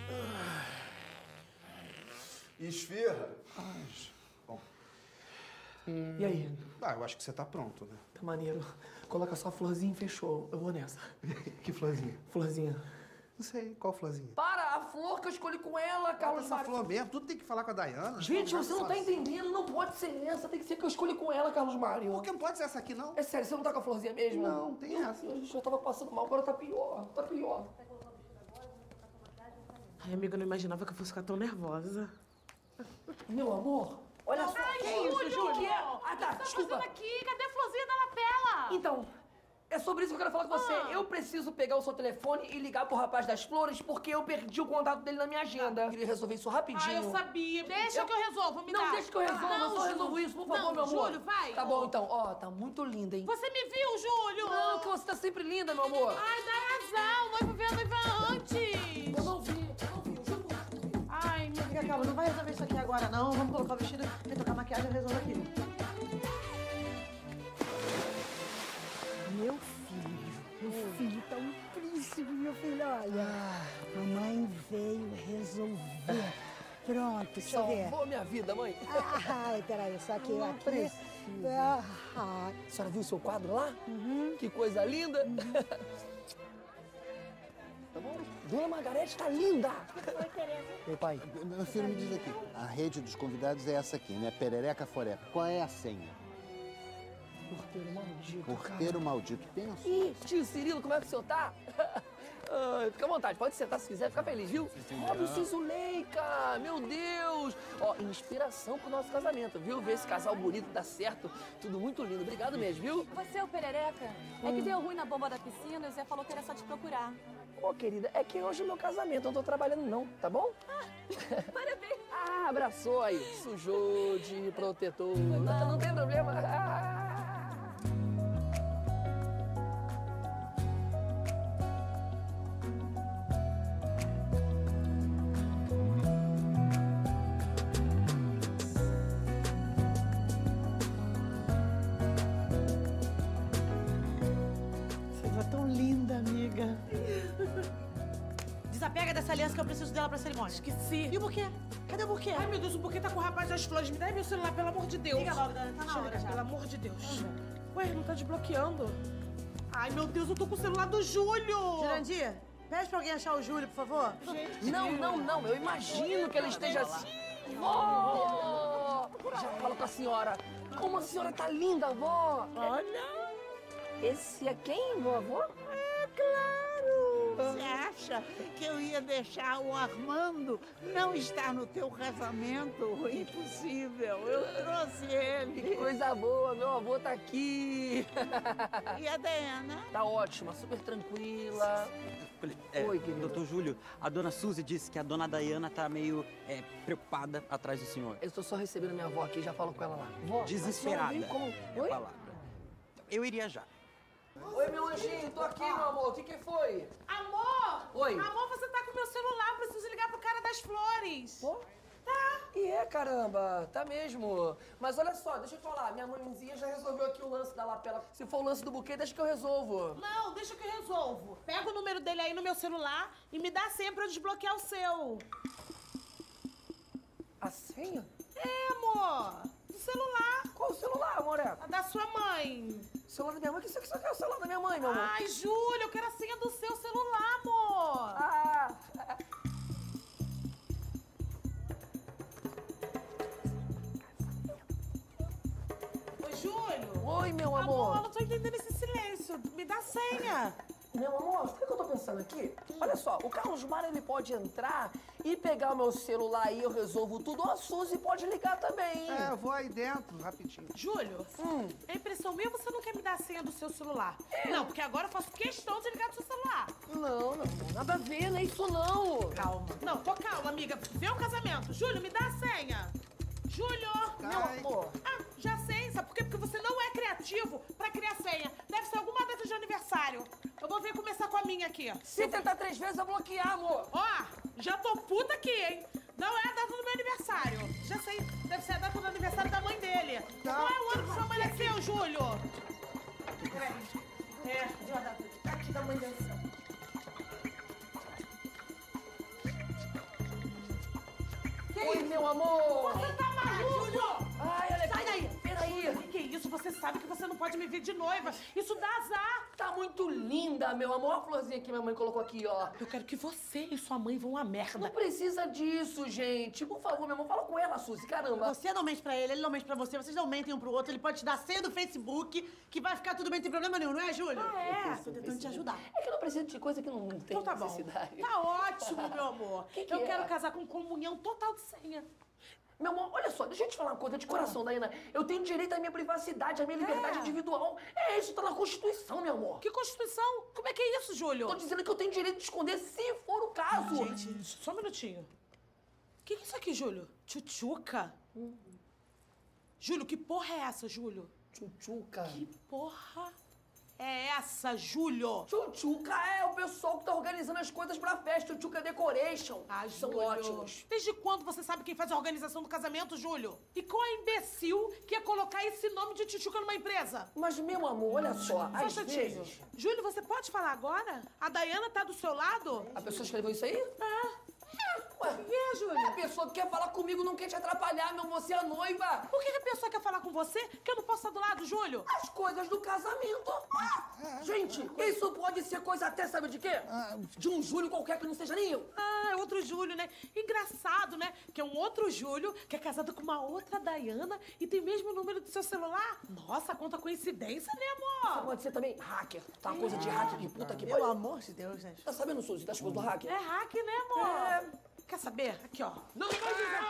Esfirra. Bom. E aí? Ah, eu acho que você tá pronto, né? Tá maneiro. Coloca só a florzinha e fechou. Eu vou nessa. Que florzinha? Florzinha. Não sei, qual florzinha? Para! A flor que eu escolhi com ela, Carlos Essa Mário. flor mesmo, tudo tem que falar com a Dayana. Gente, você não tá entendendo. Não pode ser essa. Tem que ser que eu escolhi com ela, Carlos Mário. Por que não pode ser essa aqui, não? É sério, você não tá com a florzinha mesmo? Não, tem essa. Eu já tava passando mal, agora tá pior. Tá pior. Ai, amiga, eu não imaginava que eu fosse ficar tão nervosa. Meu amor, olha só. Ai, Que isso, Júlio! Que é? Ah, tá, O que você tá desculpa. fazendo aqui? Cadê a florzinha da lapela? Então, é sobre isso que eu quero falar com você. Eu preciso pegar o seu telefone e ligar pro rapaz das flores porque eu perdi o contato dele na minha agenda. Eu queria resolver isso rapidinho. Ah, eu sabia. Deixa que eu resolvo, me dá. Não, deixa que eu resolvo. Não, eu só Júlio. resolvo isso, por favor, Não, meu amor. Júlio, vai. Tá bom, então. Ó, tá muito linda, hein? Você me viu, Júlio? Não, que você tá sempre linda, meu amor. Ai, dá razão. O noivo vê a noiva antes. Eu não vi, juro. Ai, meu Fica calma, não vai resolver isso aqui agora, não. Vamos colocar o vestido, retocar a maquiagem e resolver aquilo. Meu filho tá um príncipe, meu filho. Olha, mamãe veio resolver. Pronto, deixa eu ver. Salvou minha vida, mãe. Ai, peraí, só que eu Não aqui... precisa. Ah, A senhora viu o seu quadro lá? Que coisa linda. Tá bom? Dona Margarete tá linda. Ei, pai, meu filho me diz aqui. A rede dos convidados é essa aqui, né? Perereca Foreca. Qual é a senha? Porteiro maldito, Porteiro maldito. Pensa. Ih, tio Cirilo, como é que o senhor tá? Fica à vontade, pode sentar se quiser, fica feliz, viu? Robson Zuleika, meu Deus! Ó, inspiração pro nosso casamento, viu? Ver esse casal bonito, dar certo, tudo muito lindo. Obrigado mesmo, viu? Você é o Perereca? É que deu ruim na bomba da piscina e o Zé falou que era só te procurar. Ô, querida, é que hoje é meu casamento, eu não tô trabalhando não, tá bom? Parabéns! Ah, abraçou aí, sujou de protetor, não tem problema. Você tá tão linda, amiga. Desapega dessa aliança que eu preciso dela pra cerimônia. Esqueci. E o buquê? Cadê o buquê? Ai, meu Deus, o buquê tá com o rapaz das flores. Me dá aí meu celular, pelo amor de Deus. Liga logo, Dana, tá na Deixa eu hora ligar, já. Pelo amor de Deus. Ué, não tá desbloqueando. Ai, meu Deus, eu tô com o celular do Júlio. Jurandir, pede pra alguém achar o Júlio, por favor. Não, eu imagino que ele esteja assim. Vó! Já fala com a senhora. Como a senhora tá linda, vó! Olha! Esse é quem, vovó? É claro! Você acha que eu ia deixar o Armando não estar no teu casamento? Impossível! Eu trouxe ele! Que coisa boa, meu avô tá aqui! E a Diana? Tá ótima, super tranquila. Oi, querido. Doutor Júlio, a dona Suzy disse que a dona Dayana tá meio preocupada atrás do senhor. Eu tô só recebendo minha avó aqui, já falo com ela lá. Vó, Desesperada. a senhora veio como? É a Oi? palavra. Eu iria já. Oi, meu anjinho, tô aqui, meu amor. O que foi? Amor! Oi. Amor, você tá com meu celular. Preciso ligar pro cara das flores. Pô? Tá. E é, caramba, tá mesmo. Mas olha só, deixa eu te falar, minha mãezinha já resolveu aqui o lance da lapela. Se for o lance do buquê, deixa que eu resolvo. Não, deixa que eu resolvo. Pega o número dele aí no meu celular e me dá a senha pra eu desbloquear o seu. A senha? É, amor. Do celular. Qual o celular, amor? A da sua mãe. Celular da minha mãe? O que você quer o celular da minha mãe, meu amor? Ai, Júlio, eu quero a senha do seu celular, amor. Oi, Júlio. Oi, meu amor. Amor, eu não tô entendendo esse silêncio. Me dá a senha. Meu amor, sabe o que eu tô pensando aqui? Olha só, o Carlos Mário, ele pode entrar e pegar o meu celular e eu resolvo tudo. Ou a Suzy pode ligar também. É, eu vou aí dentro, rapidinho. Júlio, é impressão minha ou você não quer me dar a senha do seu celular? Não, porque agora eu faço questão de ligar do seu celular. Não, nada a ver, não é isso não. Calma. Não, tô calma, amiga. Vê o casamento. Júlio, me dá a senha. Júlio! Meu amor. Ah, já sei. Sabe por quê? Porque você não é criativo pra criar senha. Deve ser alguma data de aniversário. Eu vou vir começar com a minha aqui. Se tentar 3 vezes, eu bloquear, amor. Ó, já tô puta aqui, hein? Não é a data do meu aniversário. Já sei. Deve ser a data do aniversário da mãe dele. Não é o ano que sua mãe nasceu, Júlio. Viu a data aqui da mãe dele. Oi, meu amor. Você tá maluco? Ai, olha aqui. Sai daí. Peraí. Que isso? Você sabe que você não pode me vir de noiva. Isso dá azar. Tá muito linda, meu amor. Olha a florzinha que minha mãe colocou aqui, ó. Eu quero que você e sua mãe vão a merda. Não precisa disso, gente. Por favor, meu amor, fala com ela, Suzy. Caramba. Você não mente pra ele não mente pra você. Vocês não mentem um pro outro. Ele pode te dar a senha do Facebook, que vai ficar tudo bem, não tem problema nenhum, não é, Júlio? Tô tentando te ajudar. É que eu não preciso de coisa que não tem Então tá bom. necessidade. Tá ótimo, meu amor. Que eu é? quero casar com comunhão total de senha. Meu amor, olha só, deixa eu te falar uma coisa de coração, Daiana. Eu tenho direito à minha privacidade, à minha liberdade individual. É isso, tá na Constituição, meu amor. Que Constituição? Como é que é isso, Júlio? Tô dizendo que eu tenho direito de esconder se for o caso. Gente, só um minutinho. O que é isso aqui, Júlio? Tchutchuca? Júlio, que porra é essa, Júlio? Tchutchuca. Que porra é essa, Júlio? Tchutchuca é o pessoal que tá organizando as coisas pra festa. Tchutchuca Decoration. São Júlio. ótimos. Desde quando você sabe quem faz a organização do casamento, Júlio? E qual é imbecil que ia colocar esse nome de Tchutchuca numa empresa? Mas, meu amor, olha só, Só um às instantinho. vezes... Júlio, você pode falar agora? A Daiana tá do seu lado? A pessoa escreveu isso aí? Ué, O que é, Júlio? é a pessoa que quer falar comigo não quer te atrapalhar, meu. Você é a noiva. Por que a pessoa quer falar com você que eu não posso estar do lado, Júlio? As coisas do casamento. Gente, isso pode ser coisa até, sabe de quê? De um Júlio qualquer que não seja nem eu. Ah, é outro Júlio, né? Engraçado, né? Que é um outro Júlio que é casado com uma outra Daiana e tem o mesmo número do seu celular. Nossa, quanta coincidência, né, amor? Isso pode ser também hacker. Tá uma coisa de hacker de puta que Pelo amor de Deus, gente. Tá sabendo, Suzy, das coisas do hacker? É hack, né, amor? Quer saber? Aqui, ó. Não faz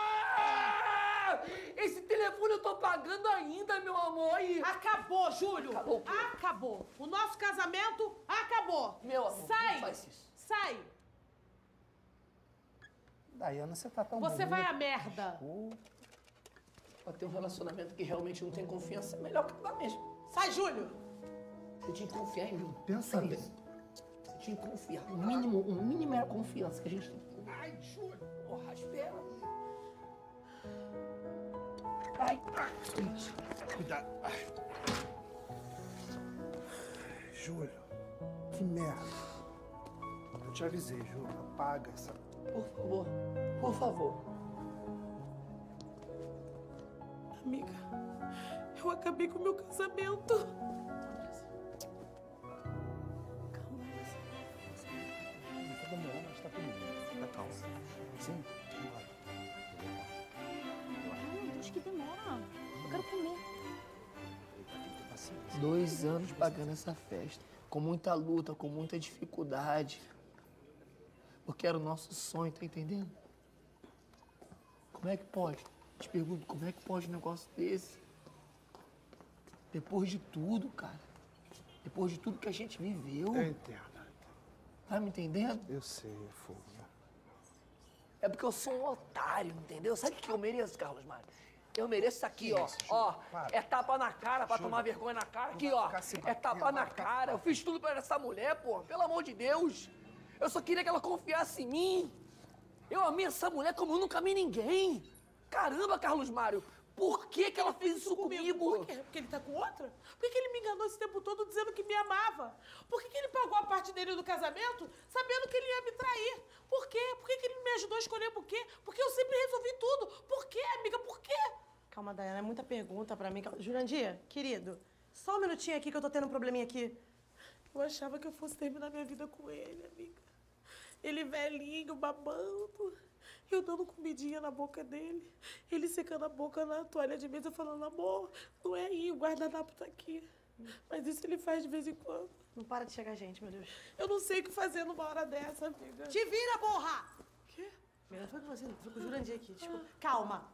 isso! Esse telefone eu tô pagando ainda, meu amor. E... Acabou, Júlio. Acabou o quê? Acabou. O nosso casamento acabou. Meu amor, sai. não faz isso. Sai. Daiana, você tá tão Você bonita. vai a merda. Pra ter um relacionamento que realmente não tem confiança, é melhor que lá mesmo. Sai, Júlio. Você tinha que confiar em mim. Pensa Sabe? nisso. Você tinha que confiar. O mínimo é a confiança que a gente tem. Ai, Júlio. Porra, espera. Ai, Cuidado. Ai. Júlio, que merda. Eu te avisei, Júlio. Apaga essa... Por favor, por favor. Amiga, eu acabei com o meu casamento. Não tá demorando, mas tá comigo. Tá calmo. Sim? Ai, meu Deus, que demora. Eu quero comer. 2 anos pagando essa festa. Com muita luta, com muita dificuldade. Porque era o nosso sonho, tá entendendo? Como é que pode? Te pergunto, como é que pode um negócio desse? Depois de tudo, cara. Depois de tudo que a gente viveu. Eu entendo. Tá me entendendo? Eu sei, é fogo. É porque eu sou um otário, entendeu? Sabe o que eu mereço, Carlos Mário? Eu mereço isso aqui, ó. Isso, Ó, para. é tapa na cara pra Júlio, tomar vergonha na cara. Aqui, vai ó. ficar se É batendo, tapa vai na ficar- cara. Eu fiz tudo pra essa mulher, pô. Pelo amor de Deus. Eu só queria que ela confiasse em mim. Eu amei essa mulher como eu nunca amei ninguém. Caramba, Carlos Mário. Por que que ela fez isso comigo? Por quê? Porque ele tá com outra? Por que ele me enganou esse tempo todo dizendo que me amava? Por que ele pagou a parte dele do casamento sabendo que ele ia me trair? Por quê? Por que ele me ajudou a escolher por quê? Porque eu sempre resolvi tudo. Por quê, amiga? Por quê? Calma, Daiana, é muita pergunta pra mim. Jurandir, querido, Só um minutinho aqui que eu tô tendo um probleminha aqui. Eu achava que eu fosse terminar minha vida com ele, amiga. Ele velhinho, babando. Eu dando comidinha na boca dele. Ele secando a boca na toalha de mesa, falando, amor, não é aí, o guardanapo tá aqui. Mas isso ele faz de vez em quando. Não para de chegar gente, meu Deus. Eu não sei o que fazer numa hora dessa, amiga. Te vira, porra! O quê? Melhor foi com você, não. Foi com o Jurandir aqui. Desculpa. Calma.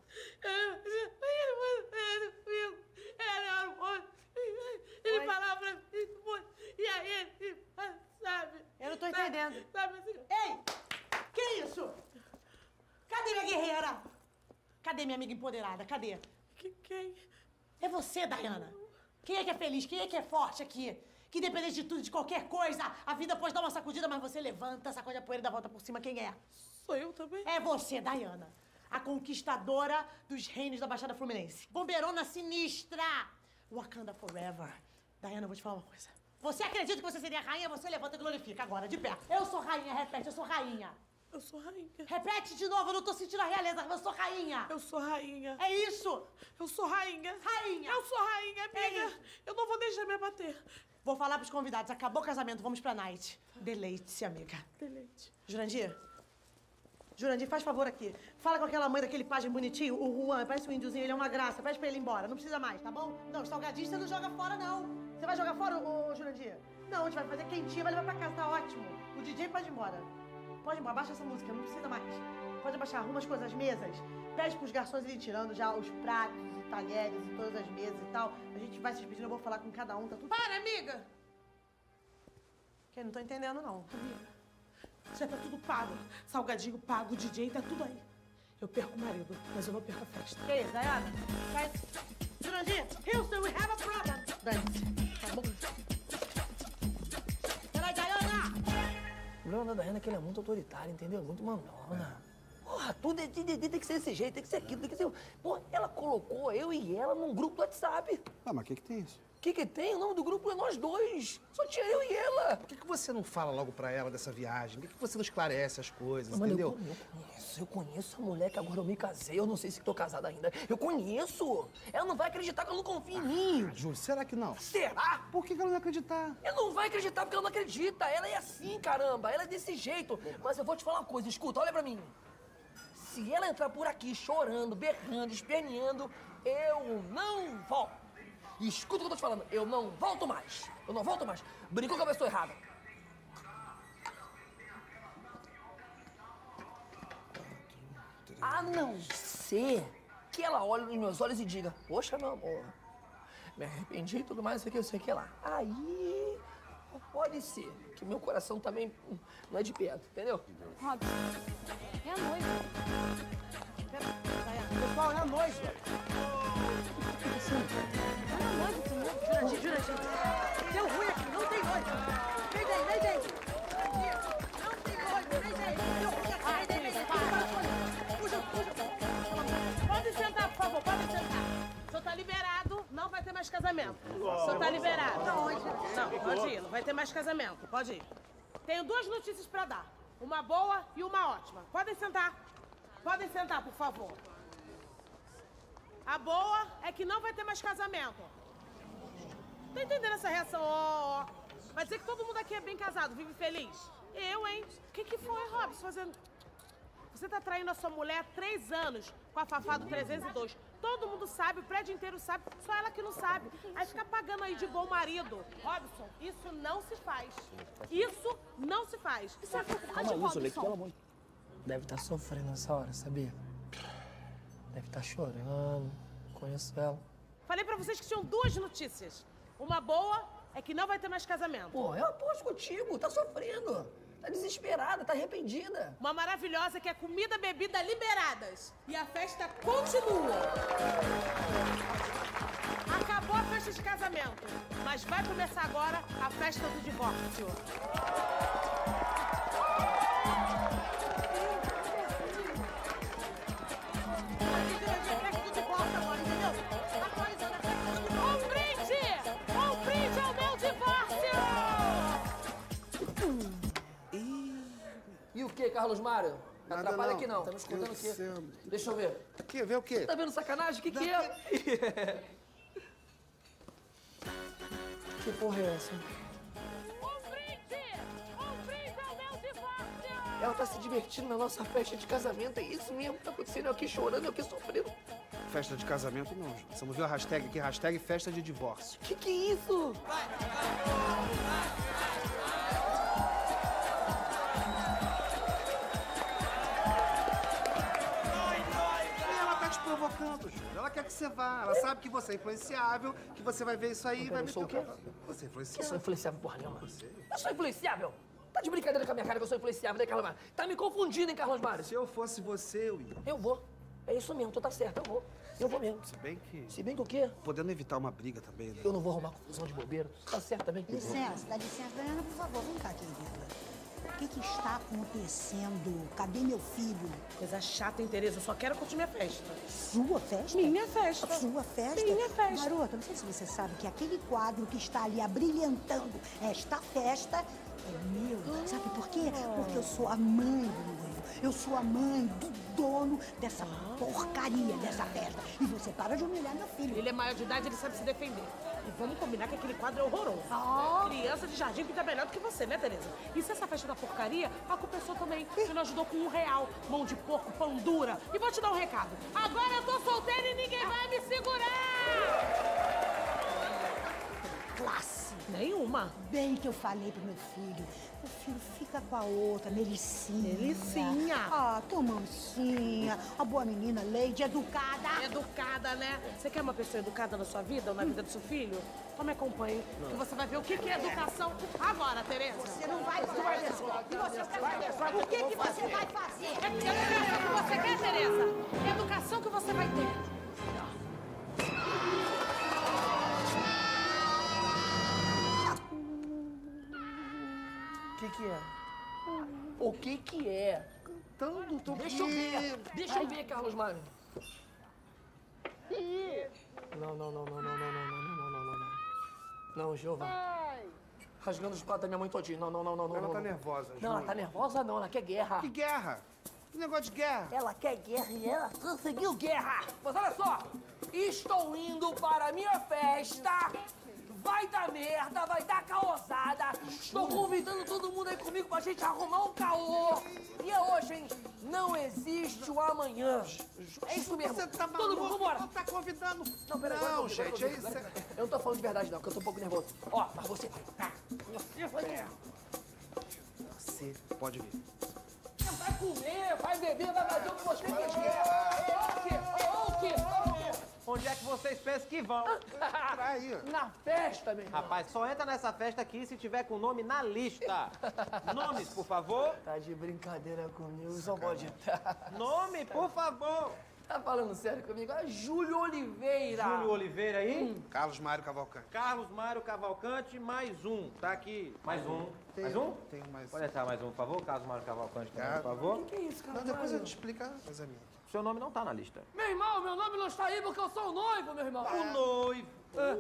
Ele falava pra mim, e aí ele, sabe? Eu não tô entendendo. Sabe assim? Ei! Que isso? Cadê minha guerreira? Cadê minha amiga empoderada? Cadê? Quem? É você, Dayana. Quem é que é feliz? Quem é que é forte aqui? Que independente de tudo, de qualquer coisa, a vida pode dar uma sacudida, mas você levanta, sacode a poeira e dá a volta por cima. Quem é? Sou eu também. É você, Dayana. A conquistadora dos reinos da Baixada Fluminense. Bombeirona sinistra. Wakanda forever. Dayana, eu vou te falar uma coisa. Você acredita que você seria rainha? Você levanta e glorifica agora, de pé. Eu sou rainha, repete, eu sou rainha. Eu sou rainha. Repete de novo, eu não tô sentindo a realeza, eu sou rainha. Eu sou rainha. É isso. Eu sou rainha. Rainha. Eu sou rainha, amiga. Eu não vou deixar me abater. Vou falar pros convidados, acabou o casamento, vamos pra night. Deleite-se, amiga. Deleite. Jurandir, faz favor aqui. Fala com aquela mãe daquele pajem bonitinho, o Juan, parece um índiozinho, ele é uma graça. Pede pra ele ir embora, não precisa mais, tá bom? Não, os salgadinhos você não joga fora, não. Você vai jogar fora, ô Jurandir? Não, a gente vai fazer quentinha, vai levar pra casa, tá ótimo. O DJ pode ir embora. Pode ir embora, abaixa essa música, não precisa mais. Pode abaixar, arruma as coisas, as mesas. Pede pros garçons irem tirando já os pratos, e talheres e todas as mesas e tal. A gente vai se despedindo, eu vou falar com cada um, tá tudo... Para, amiga! Que não tô entendendo, não. Já tá tudo pago. Salgadinho pago, DJ, tá tudo aí. Eu perco o marido, mas eu não perco a festa. Que isso, Dayana? Jurandir, Houston, we have a problem. Dane-se. Tá bom? Peraí, Dayana! O problema da Dayana é que ela é muito autoritária, entendeu? Muito mandona. Porra, tudo tem que ser desse jeito, tem que ser aquilo, tem que ser... Pô, ela colocou eu e ela num grupo do WhatsApp. Ah, mas o que tem isso? O que tem? O nome do grupo é nós dois. Só tinha eu e ela. Por que você não fala logo pra ela dessa viagem? Por que você não esclarece as coisas, Mano, entendeu? Eu conheço a mulher que agora eu me casei. Eu não sei se tô casada ainda. Eu conheço. Ela não vai acreditar que ela não confia em mim. Júlio, será que não? Será? Por que ela não vai acreditar? Ela não vai acreditar porque ela não acredita. Ela é assim, caramba. Ela é desse jeito. Mas eu vou te falar uma coisa. Escuta, olha pra mim. Se ela entrar por aqui chorando, berrando, esperneando, eu não volto. E escuta o que eu tô te falando. Eu não volto mais. Eu não volto mais. Brincou com a pessoa errada. A não ser que ela olhe nos meus olhos e diga, poxa, meu amor, me arrependi e tudo mais, isso aqui, eu sei o que lá. Aí pode ser que meu coração também não é de pedra, entendeu? Rob, é a noiva. Pessoal, é a noiva. Jurandir. Deu ruim aqui, não tem noiva. Vem. Não tem noiva, vem. Deu ruim aqui, vem. Puxa. Pode sentar, por favor, pode sentar. O senhor tá liberado, não vai ter mais casamento. O senhor tá liberado. Não, pode ir, não vai ter mais casamento, pode ir. Tenho duas notícias pra dar, uma boa e uma ótima. Podem sentar, por favor. A boa é que não vai ter mais casamento. Tá entendendo essa reação? Ó. Vai dizer que todo mundo aqui é bem casado, vive feliz? Eu, hein? O que foi, Robson, fazendo... Você tá traindo a sua mulher há 3 anos com a Fafá do 302. Todo mundo sabe, o prédio inteiro sabe, só ela que não sabe. Aí fica pagando aí de bom marido. Robson, isso não se faz. Isso não se faz. Isso é Calma aí, Zulê, que pelo amor. Deve estar sofrendo nessa hora, sabia? Deve estar chorando. Conheço ela. Falei pra vocês que tinham duas notícias. Uma boa é que não vai ter mais casamento. Pô, eu aposto contigo, tá sofrendo. Tá desesperada, tá arrependida. Uma maravilhosa que é comida e bebida liberadas. E a festa continua. Acabou a festa de casamento, mas vai começar agora a festa do divórcio. Um brinde ao meu divórcio! E o que, Carlos Mário? Nada Atrapalha não. aqui não. Tá me escutando o quê? Deixa eu ver. O quê? Vê o quê? Tá vendo sacanagem? O que é? Que porra é essa? Ela tá se divertindo na nossa festa de casamento, é isso mesmo? Tá acontecendo eu aqui chorando, eu aqui sofrendo. Festa de casamento não, Ju. Você não viu a hashtag aqui? Hashtag festa de divórcio. Que é isso? Ela tá te provocando, Ju. Ela quer que você vá. Ela sabe que você é influenciável, que você vai ver isso aí e vai me eu sou o quê? Você é Eu influenciável. sou influenciável porra nenhuma. Eu sou influenciável? Tá de brincadeira com a minha cara que eu sou influenciável, né, Carlos Mário? Tá me confundindo, hein, Carlos Mário? Se eu fosse você, eu ia. Eu vou. É isso mesmo, tu tá certo, eu vou. Eu vou mesmo. Se bem que... Se bem que o quê? Podendo evitar uma briga também, né? Eu não vou arrumar confusão de bobeira. Tá certo também. Licença, dá licença, Daiana, por favor, vem cá, querida. O que está acontecendo? Cadê meu filho? Coisa chata, hein, Tereza? Eu só quero curtir minha festa. Sua festa? Minha festa. Sua festa? Minha festa. Garota, não sei se você sabe que aquele quadro que está ali abrilhantando esta festa é meu. Sabe por quê? Porque eu sou a mãe do noivo. Eu sou a mãe do dono dessa porcaria dessa festa. E você para de humilhar meu filho. Ele é maior de idade, ele sabe se defender. E vamos combinar que aquele quadro é horroroso. Criança de jardim pinta melhor do que você, né, Tereza? E se essa festa da porcaria, a culpa é sua também. Você não ajudou com R$1. Mão de porco, pão dura. E vou te dar um recado. Agora eu tô solteira e ninguém vai me segurar! Classe. Nenhuma. Bem que eu falei pro meu filho. Meu filho fica com a outra, Melicinha. Melicinha. Ah, tua mansinha. A boa menina, Leide, educada. Educada, né? Você quer uma pessoa educada na sua vida ou na vida do seu filho? Então me acompanhe, que você vai ver o que é educação agora, Tereza. Você não vai fazer. O que você vai fazer? É educação que você quer, Tereza? É educação que você vai ter. O que é? O que é? Cantando, tô Deixa eu ver. Deixa eu ver, Carlos Mário. Não. Não, Jeová. Rasgando os pratos da minha mãe todinho. Não. Ela tá nervosa, Ju. Não, ela tá nervosa não, ela quer guerra. Que guerra? Que negócio de guerra? Ela quer guerra e ela conseguiu guerra. Mas olha só, estou indo para a minha festa. Vai dar merda, vai dar caosada. Estou convidando todo mundo aí comigo pra gente arrumar um caô. E é hoje, hein? Não existe o amanhã. É isso mesmo. Você tá todo mundo, vambora. Não tá convidando. Não, peraí. Não, gente, é isso. Eu não tô falando de verdade, não, porque eu tô um pouco nervoso. Ó, mas você vai. Você vai. Você pode vir. Vai comer, vai beber, vai fazer o que você quer. O quê? Onde é que vocês pensam que vão? Na festa, meu irmão. Rapaz, só entra nessa festa aqui se tiver com o nome na lista. Nomes, por favor. Tá de brincadeira comigo, só pode entrar. Nome, por favor. Tá falando sério comigo? É Júlio Oliveira. Júlio Oliveira aí? Carlos Mário Cavalcante. Carlos Mário Cavalcante, mais um. Tá aqui. Mais um. Mais um? Tem mais. Pode entrar mais um, por favor. Carlos Mário Cavalcante também, por favor. O que é isso, cara? Não, depois eu te explico, mas é minha. Seu nome não tá na lista. Meu irmão, meu nome não está aí porque eu sou o noivo, meu irmão. O noivo.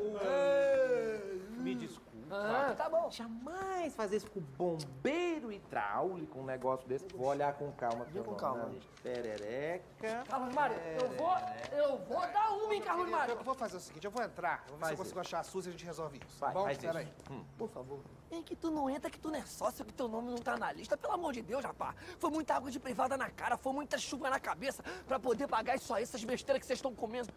Me desculpa. Tá bom. Jamais fazer isso com bombeiro hidráulico, um negócio desse. Vou olhar com calma. Com calma. Perereca. Carlos Mário, eu vou dar uma, hein, Carlos Mário. Eu vou fazer o seguinte, eu vou entrar. Eu vou ver se eu consigo achar a Suzy e a gente resolve isso. Vai, tá bom? faz Espera aí. Por favor. Em que tu não entra, que tu não é sócio, que teu nome não tá na lista. Pelo amor de Deus, rapaz. Foi muita água de privada na cara, foi muita chuva na cabeça pra poder pagar isso aí, essas besteiras que vocês estão comendo.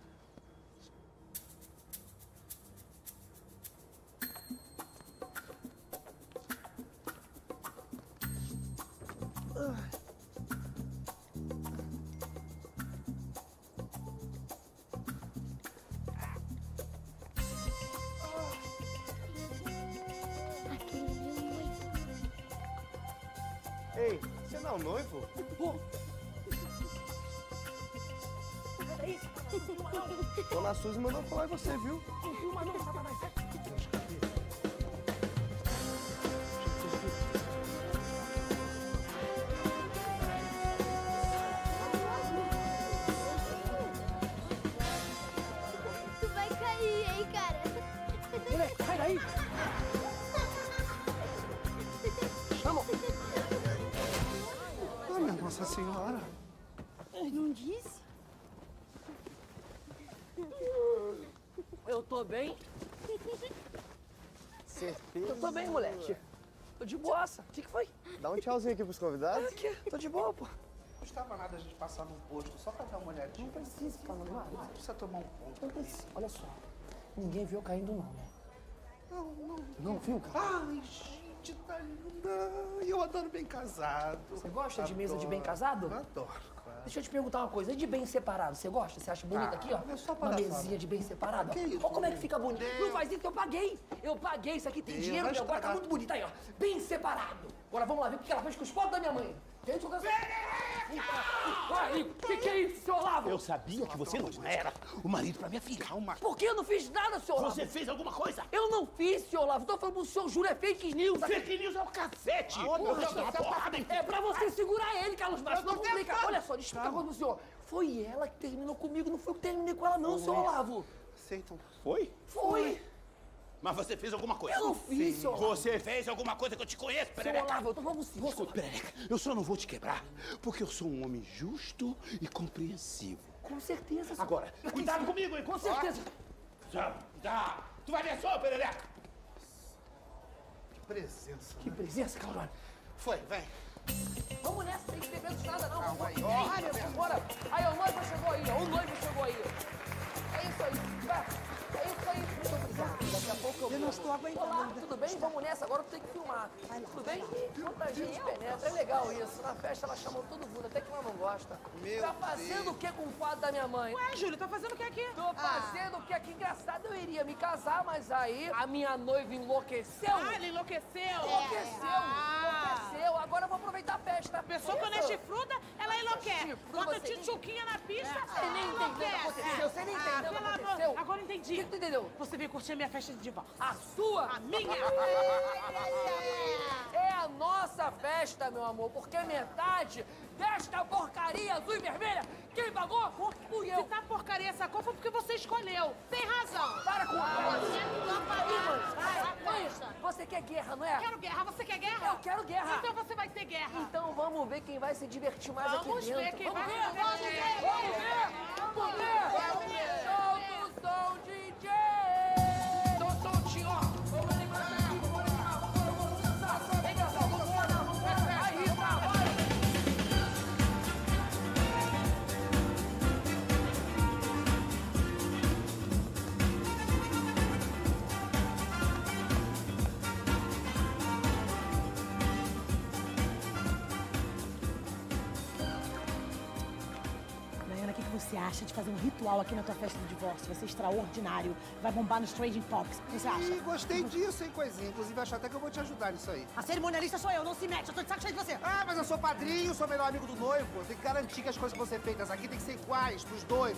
Ei, você não é o noivo? Dona Suzy mandou falar em você, viu? Não filma não, Satanás. Tu vai cair, hein, cara? Moleque, sai daí. Chama. Ah, minha Nossa Senhora. Não disse? Eu tô bem. Você fez? Eu tô bem, moleque. Tô de boaça. O que foi? Dá um tchauzinho aqui pros convidados. Aqui, tô de boa, pô. Não custava nada a gente passar num posto só pra dar uma olhadinha. Não precisa, calma, Não precisa tomar um ponto. Não precisa. Olha só. Ninguém viu eu caindo, não, né? Não. Não viu, cara? Ai, gente, tá linda. Eu adoro bem casado. Você gosta de mesa de bem casado? Adoro, claro. Deixa eu te perguntar uma coisa. E de bem separado? Você gosta? Você acha bonito aqui, ó? É só Uma palhaçada. mesinha de bem separado. Que isso, Olha como é que amigo? fica bonito. Não faz isso, eu paguei. Eu paguei. Isso aqui tem Deus, dinheiro, vai meu. Agora tá estragar. muito bonito. Aí, ó. Bem separado. Agora vamos lá ver o que ela fez com os fotos da minha mãe. Gente, eu quero... Aí, o que é isso, seu Olavo? Eu sabia que você não era o marido pra minha filha. Calma. Por que eu não fiz nada, seu Olavo? Você fez alguma coisa? Eu não fiz, seu Olavo. Tô falando pro senhor, juro, é fake news. Fake news é o cacete! É pra você segurar ele, Carlos Macho. Não complica. Olha só, deixa eu explicar pro senhor. Foi ela que terminou comigo, não foi eu que terminei com ela, não, seu Olavo. Aceitam. Foi? Foi. Mas você fez alguma coisa? Eu não fiz, seu Olavo. Você fez alguma coisa que eu te conheço, Seu Perereca? Olavo, eu tô falando pro senhor. Escuta, Perereca, eu só não vou te quebrar, porque eu sou um homem justo e compreensivo. Com certeza, senhor. Agora, cuidado comigo, hein? Com certeza. Já. Tu vai ver só, Perereca. Que presença. Que presença, Carlos. Foi, vem. Vamos nessa, tem que beber de nada, não. Calma aí, Ai, ó. meu Deus, bora. Aí, o noivo chegou aí, ó. O noivo chegou aí. É isso aí. Vai. É isso aí. Muito obrigado. Daqui a pouco eu não estou aguentando. Olá, tudo bem? Vamos nessa. Agora eu tenho que filmar. Tudo bem? Quanta gente penetra. É legal isso. Na festa ela chamou todo mundo, até que ela não gosta. Meu Tá fazendo o que com o quadro da minha mãe? Ué, Júlio, tá fazendo o que aqui? Tô fazendo o que aqui? Engraçado, eu iria me casar, mas aí a minha noiva enlouqueceu. Ah, ele enlouqueceu? Enlouqueceu. Agora eu vou aproveitar a festa. A pessoa quando é chifruda, ela enlouquece. Chifruda, Bota você tchuquinha na pista, Você nem entendeu o que aconteceu. Você nem entendeu o que pelo amor- aconteceu. Agora eu entendi. O que tu entendeu? Você veio curtir a minha festa de divórcio. A sua? A minha? É a nossa festa, meu amor, porque metade desta porcaria azul e vermelha, quem pagou? Fui Se eu. tá porcaria essa cor foi porque você escolheu. Tem razão. Para com Você quer guerra, não é? Quero guerra. Você quer guerra? Eu quero guerra. Então você vai ter guerra. Então vamos ver quem vai se divertir mais aqui Vamos dentro. ver quem Vamos vai ver, se divertir. Vamos ver! Vamos ver! Solta o som, DJ! Solta o som, ó! Vamos animar aqui, vamos animar! Vamos dançar! Vem, casal! Vamos lá! Aí, vai! Diana, o que você acha de fazer um ritual aqui na tua festa de divórcio? Vai ser extraordinário. Vai bombar nos Trading Topics. O que você acha? Ih, gostei disso, hein, coisinha. Inclusive, acho até que eu vou te ajudar nisso aí. A cerimonialista sou eu, não se mete. Eu tô de saco cheio de você. Ah, mas eu sou padrinho, sou melhor amigo do noivo. Tem que garantir que as coisas que vão ser feitas aqui tem que ser iguais pros dois.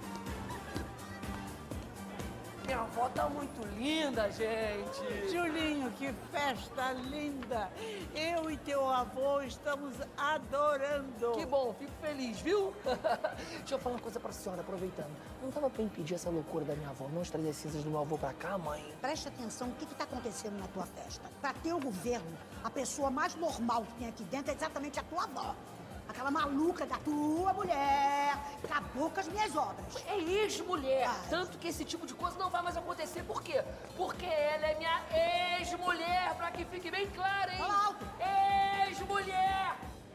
Minha avó tá muito linda, gente! Julinho, que festa linda! Eu e teu avô estamos adorando. Que bom, fico feliz, viu? Deixa eu falar uma coisa pra senhora, aproveitando. Não dava pra impedir essa loucura da minha avó, não trazer as cinzas do meu avô pra cá, mãe? Preste atenção no que está acontecendo na tua festa. Para teu governo, a pessoa mais normal que tem aqui dentro é exatamente a tua avó. Aquela maluca da tua mulher, acabou com as minhas obras. É ex-mulher. Tanto que esse tipo de coisa não vai mais acontecer. Por quê? Porque ela é minha ex-mulher, pra que fique bem claro, hein? Fala alto. Ex-mulher!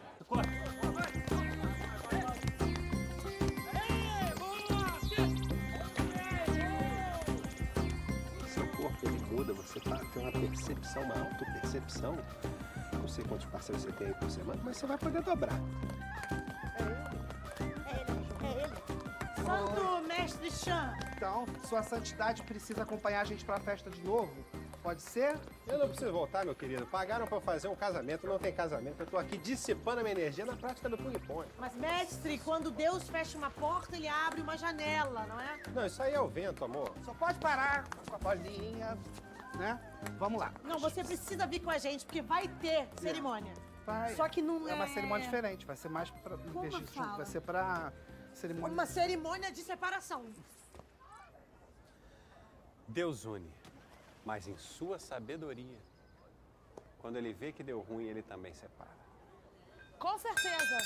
Seu corpo, ele muda, você tem uma percepção, uma autopercepção. Não sei quantos parceiros você tem aí por semana, mas você vai poder dobrar. Santo Mestre Chan. Então, sua santidade precisa acompanhar a gente pra festa de novo? Pode ser? Eu não preciso voltar, meu querido. Pagaram pra fazer um casamento, não tem casamento. Eu tô aqui dissipando a minha energia na prática do ping-pong. Mas, mestre, quando Deus fecha uma porta, ele abre uma janela, não é? Não, isso aí é o vento, amor. Só pode parar com a bolinha, né? Vamos lá. Não, você precisa vir com a gente, porque vai ter cerimônia. Vai. Só que não é... É uma cerimônia diferente, vai ser mais pra... Como fala? Vai ser pra cerimônia... Uma cerimônia de separação. Deus une, mas em sua sabedoria. Quando ele vê que deu ruim, ele também separa. Com certeza.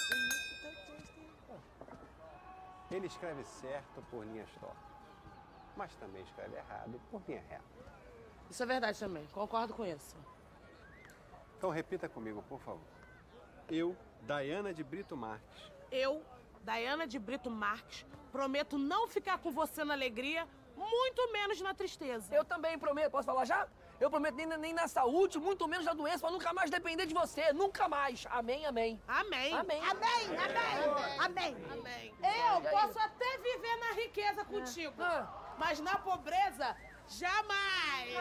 Ele escreve certo por linhas tortas, mas também escreve errado por linha reta. Isso é verdade também, concordo com isso. Então repita comigo, por favor. Eu, Daiana de Brito Marques. Eu, Daiana de Brito Marques, prometo não ficar com você na alegria, muito menos na tristeza. Eu também prometo. Posso falar já? Eu prometo nem na saúde, muito menos na doença, pra nunca mais depender de você. Nunca mais. Amém, amém. Amém. Amém. Amém, amém, amém. Amém. Eu posso até viver na riqueza contigo, mas na pobreza, jamais.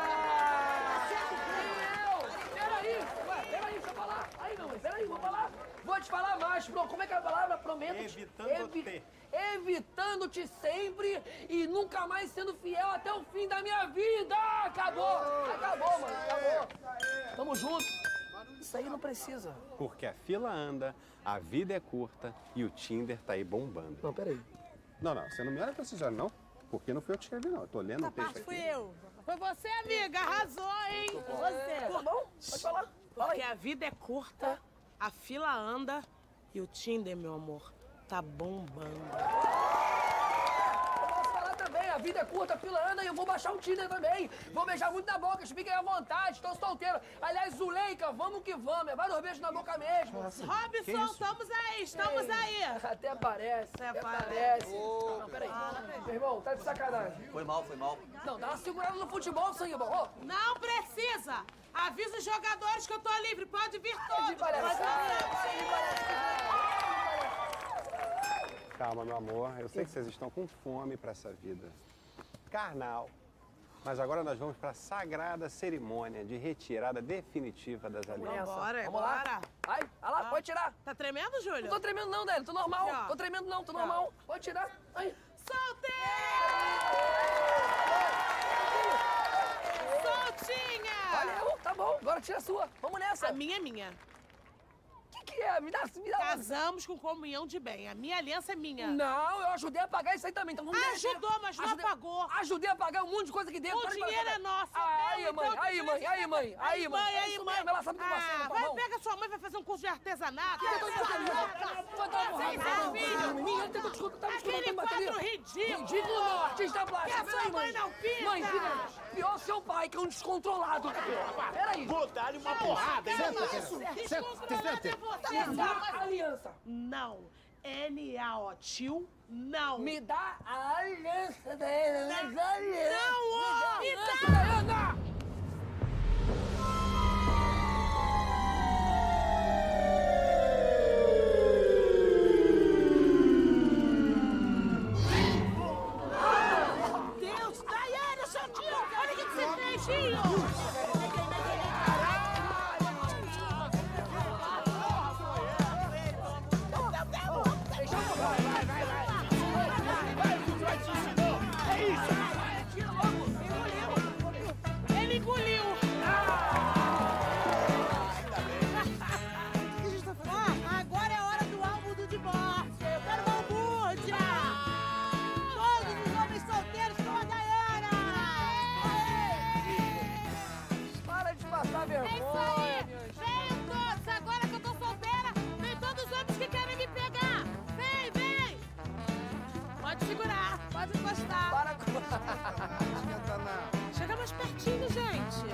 Peraí, deixa eu falar. Aí, meu, peraí, vou falar. Vou te falar mais. Como é que é a palavra? Prometo. Evitando-te. Evitando-te sempre e nunca mais sendo fiel até o fim da minha vida. Acabou. Acabou, mano. Acabou. Tamo junto. Isso aí não precisa. Porque a fila anda, a vida é curta e o Tinder tá aí bombando. Não, peraí. Não, você não me olha pra esses olhos, não. Porque não foi eu que escrevi, não. Eu tô lendo o texto aqui. Fui eu. Foi você, amiga. Arrasou, hein? Você. Tá bom? Pode falar. Porque a vida é curta, a fila anda e o Tinder, meu amor, tá bombando. Eu posso falar também. A vida é curta, a fila anda e eu vou baixar o Tinder também. Vou beijar muito na boca, fiquem à vontade. Estou solteiro. Aliás, Zuleika, vamos que vamos. Vai dar beijos na boca mesmo. Robson, estamos aí, estamos aí. Até parece. Até parece. Não, peraí. Meu irmão, tá de sacanagem. Foi mal, foi mal. Não, dá uma segurada no futebol, sangue bom. Não precisa. Avisa os jogadores que eu tô livre. Pode vir todos. Calma, meu amor. Eu sei que vocês estão com fome pra essa vida carnal. Mas agora nós vamos pra sagrada cerimônia de retirada definitiva das alianças. Vamos lá. Vai lá, pode tirar. Tá tremendo, Júlio? Não tô tremendo não, Délio. Tô normal. Aqui, ó. Tô tremendo não, tô normal. Pode tirar. Aí. Soltinha! Valeu, tá bom. Agora tira a sua. Vamos nessa. A minha é minha. O que é? Me dá. Casamos com comunhão de bem. A minha aliança é minha. Não, eu ajudei a pagar isso aí também. Então vamos Ajudou, mas não apagou. Ajudei a pagar um monte de coisa aqui dentro. O dinheiro é nosso. Aí, mãe. Aí, mãe. Aí, mãe. Aí, mãe. Aí, mãe. Ela sabe que eu passei na tua mão. Pega sua mãe, vai fazer um curso de artesanato. Vai dar uma porrada. Aquele quadro ridículo. Ridículo não, artista plástico. Que a sua mãe não pinta. Mãe, fica pior seu pai, que é um descontrolado. Peraí. Vou dar-lhe uma porrada, hein? Senta. Aliança. Não. N-A-O, tio, não. Me dá a aliança da aliança. Não, me dá. Deus, Daiane, seu tio, olha o que você fez, tio. Ele engoliu! Agora é a hora do álbum do divórcio. Eu quero uma hambúrguer. Todos os homens solteiros com a Daiana. Para de passar É isso aí! vergonha. Venham todos! Agora que eu tô solteira, vem todos os homens que querem me pegar! Vem, vem! Pode segurar, pode encostar. Para com... Chega mais pertinho, gente.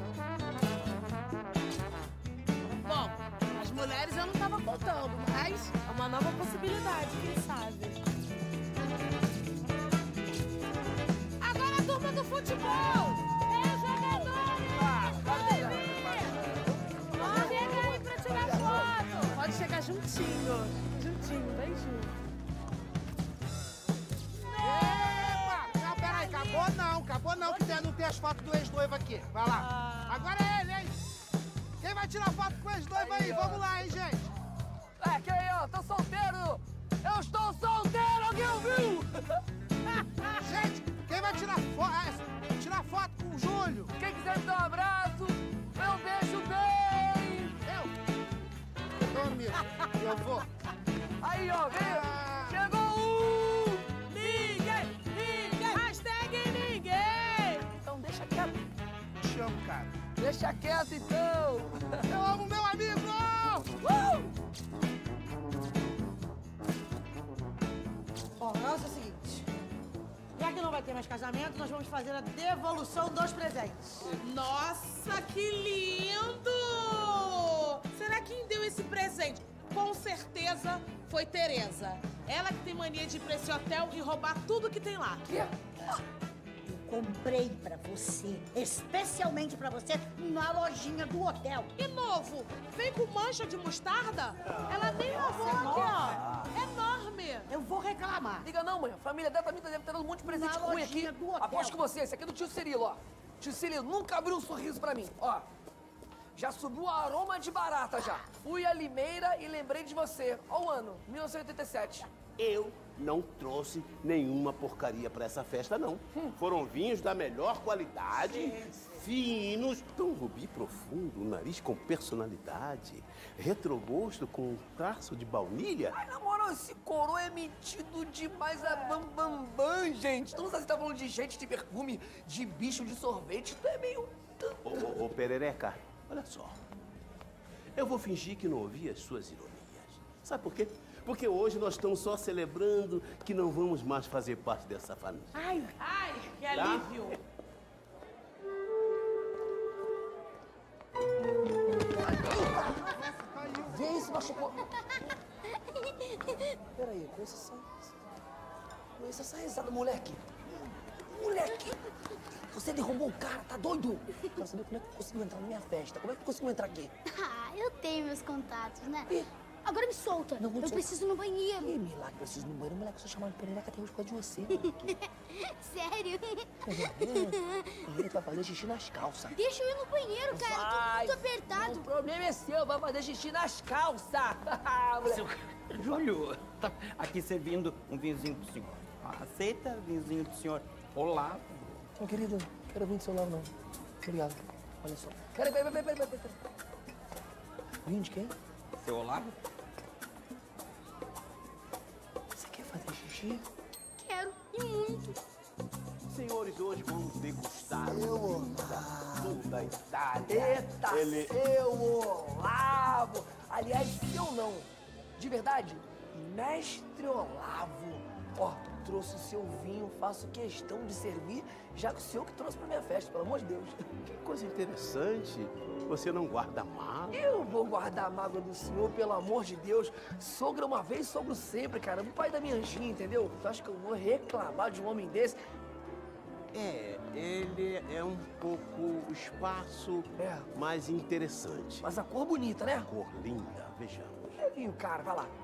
Bom, as mulheres eu não tava contando, mas é uma nova possibilidade, quem sabe? Agora a turma do futebol! Tem os jogadores! Podem vir! Chega aí pra tirar foto! Pode chegar juntinho. Juntinho, bem junto. Não, peraí, acabou não, que não tem as fotos do ex-noivo aqui. Vai lá. Agora é ele, hein? Quem vai tirar foto com o ex-noivo aí? Vamos lá, hein, gente? É, que aí, ó, tô solteiro! Eu estou solteiro, alguém ouviu? Gente, quem vai tirar foto com o Júlio? Quem quiser me dar um abraço, eu beijo bem! Meu amigo, eu vou. Aí, ó, vem! Chegou Ninguém! Hashtag ninguém! Então deixa quieto. Te amo, cara. Deixa quieto, então! Eu amo meu amigo! Bom, o negócio é o seguinte. Já que não vai ter mais casamento, nós vamos fazer a devolução dos presentes. Nossa, que lindo! Será que quem deu esse presente? Com certeza foi Tereza. Ela que tem mania de ir pra esse hotel e roubar tudo que tem lá. Quê? Comprei pra você, especialmente pra você, na lojinha do hotel. E novo, vem com mancha de mostarda? Ela nem lavou aqui, ó. Enorme. Eu vou reclamar. Liga não, mãe. A família dela também deve ter dado um monte de presente Na ruim aqui. lojinha do hotel. Aposto que você, esse aqui é do tio Cirilo, ó. Tio Cirilo nunca abriu um sorriso pra mim, ó. Já subiu o aroma de barata já. Fui a Limeira e lembrei de você. Ó o ano, 1987. Eu não trouxe nenhuma porcaria pra essa festa, não. Foram vinhos da melhor qualidade, finos, um rubi profundo, um nariz com personalidade, retrogosto com um traço de baunilha. Ai, na moral, esse coroa é metido demais a bambambam, gente. Tu não sabe se tá falando de gente, de perfume, de bicho, de sorvete. Tu é meio... Ô, Perereca, olha só. Eu vou fingir que não ouvi as suas ironias. Sabe por quê? Porque hoje nós estamos só celebrando que não vamos mais fazer parte dessa família. Ai, que alívio. Vê isso, machucou. Peraí, conheço essa risada, moleque. Moleque! Você derrubou o cara, tá doido? Quero saber como é que tu conseguiu entrar na minha festa. Como é que tu conseguiu entrar aqui? Ah, eu tenho meus contatos, né? Agora me solta. Não, eu preciso ir no banheiro. Ih, milagre, preciso ir no banheiro. Moleque, se eu chamar de Perereca, tem hoje por causa de você. Sério? Ele vai fazer xixi nas calças. Deixa eu ir no banheiro, cara. Eu tô muito apertado. O problema é seu, vai fazer xixi nas calças. Júlio, tá aqui servindo um vinhozinho pro senhor. Aceita o vinhozinho do senhor Olavo? Ô, querido, quero vinho do seu lado, não. Obrigado. Olha só. Peraí. Vinho de quem? Seu Olavo? Você quer fazer xixi? Quero, e muito. Senhores, hoje vamos degustar o vinho da Itália. Eita, seu Olavo! Aliás, seu não. De verdade, mestre Olavo. Ó, trouxe o seu vinho, faço questão de servir, já que o senhor que trouxe pra minha festa, pelo amor de Deus. Que coisa interessante. Você não guarda mágoa? Eu vou guardar a mágoa do senhor, pelo amor de Deus. Sogra uma vez, sogro sempre, cara. O pai da minha Anjinha, entendeu? Tu acha que eu vou reclamar de um homem desse? Ele é um pouco o espaço mais interessante. Mas a cor bonita, né? Cor linda, vejamos. É vinho, cara, vai lá.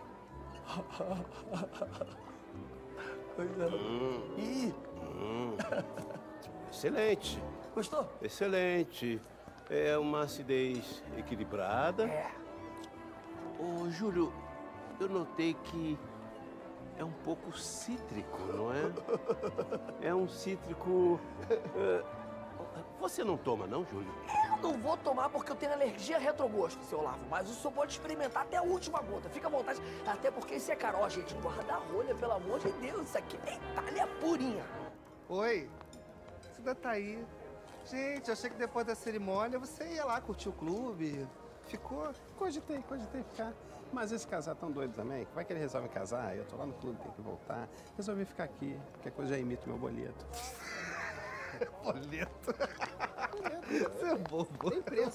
Excelente. Gostou? Excelente. É uma acidez equilibrada. Ô, Júlio, eu notei que é um pouco cítrico, não é? É um cítrico... Você não toma, não, Júlio? Eu não vou tomar porque eu tenho alergia a retrogosto, seu Olavo. Mas o senhor pode experimentar até a última gota. Fica à vontade. Até porque esse é caro. Ó, gente, guarda a rolha, pelo amor de Deus. Isso aqui é Itália purinha. Oi, você ainda tá aí? Gente, eu achei que depois da cerimônia você ia lá curtir o clube. Ficou? Cogitei ficar. Mas esse casal tão doido também, que vai que ele resolve casar, eu tô lá no clube, tem que voltar. Resolvi ficar aqui, qualquer coisa já imito meu boleto. Boleto? Você é bobo. Tem preço,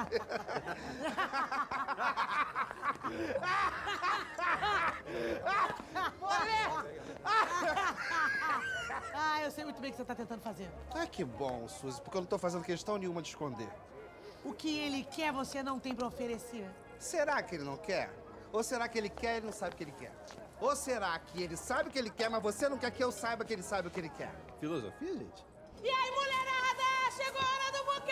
Ah, eu sei muito bem o que você tá tentando fazer. Ah, que bom, Suzy, porque eu não tô fazendo questão nenhuma de esconder. O que ele quer, você não tem pra oferecer. Será que ele não quer? Ou será que ele quer e ele não sabe o que ele quer? Ou será que ele sabe o que ele quer, mas você não quer que eu saiba que ele sabe o que ele quer? Filosofia, gente? E aí, mulherada, chegou a hora do buquê!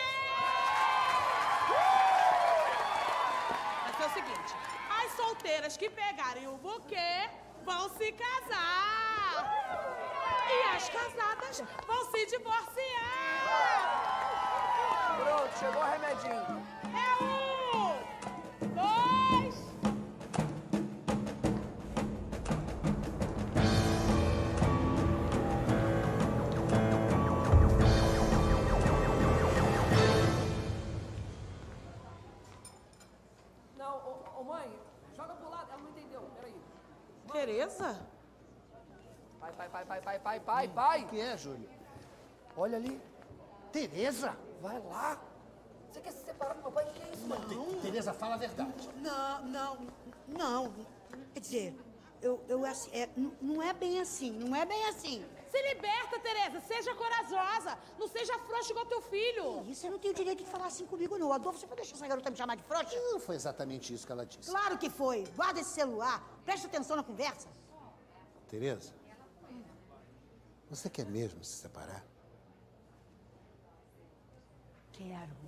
Vai ser o seguinte, as solteiras que pegarem o buquê vão se casar. E as casadas vão se divorciar. Pronto, chegou o remedinho. É 1, 2... Não, mãe, joga pro lado, ela não entendeu, peraí. Tereza? Vai. Pai. O que é, Júlio? Olha ali. Tereza? Vai lá. Você quer se separar do meu pai? O que é isso, mano? Tereza, fala a verdade. Não. Quer dizer, não é bem assim, não é bem assim. Se liberta, Tereza. Seja corajosa. Não seja frouxa igual teu filho. Isso, eu não tenho direito de falar assim comigo, não. Adolfo, você vai deixar essa garota me chamar de frouxa? Não foi exatamente isso que ela disse. Claro que foi. Guarda esse celular. Presta atenção na conversa. Tereza, você quer mesmo se separar? Quero.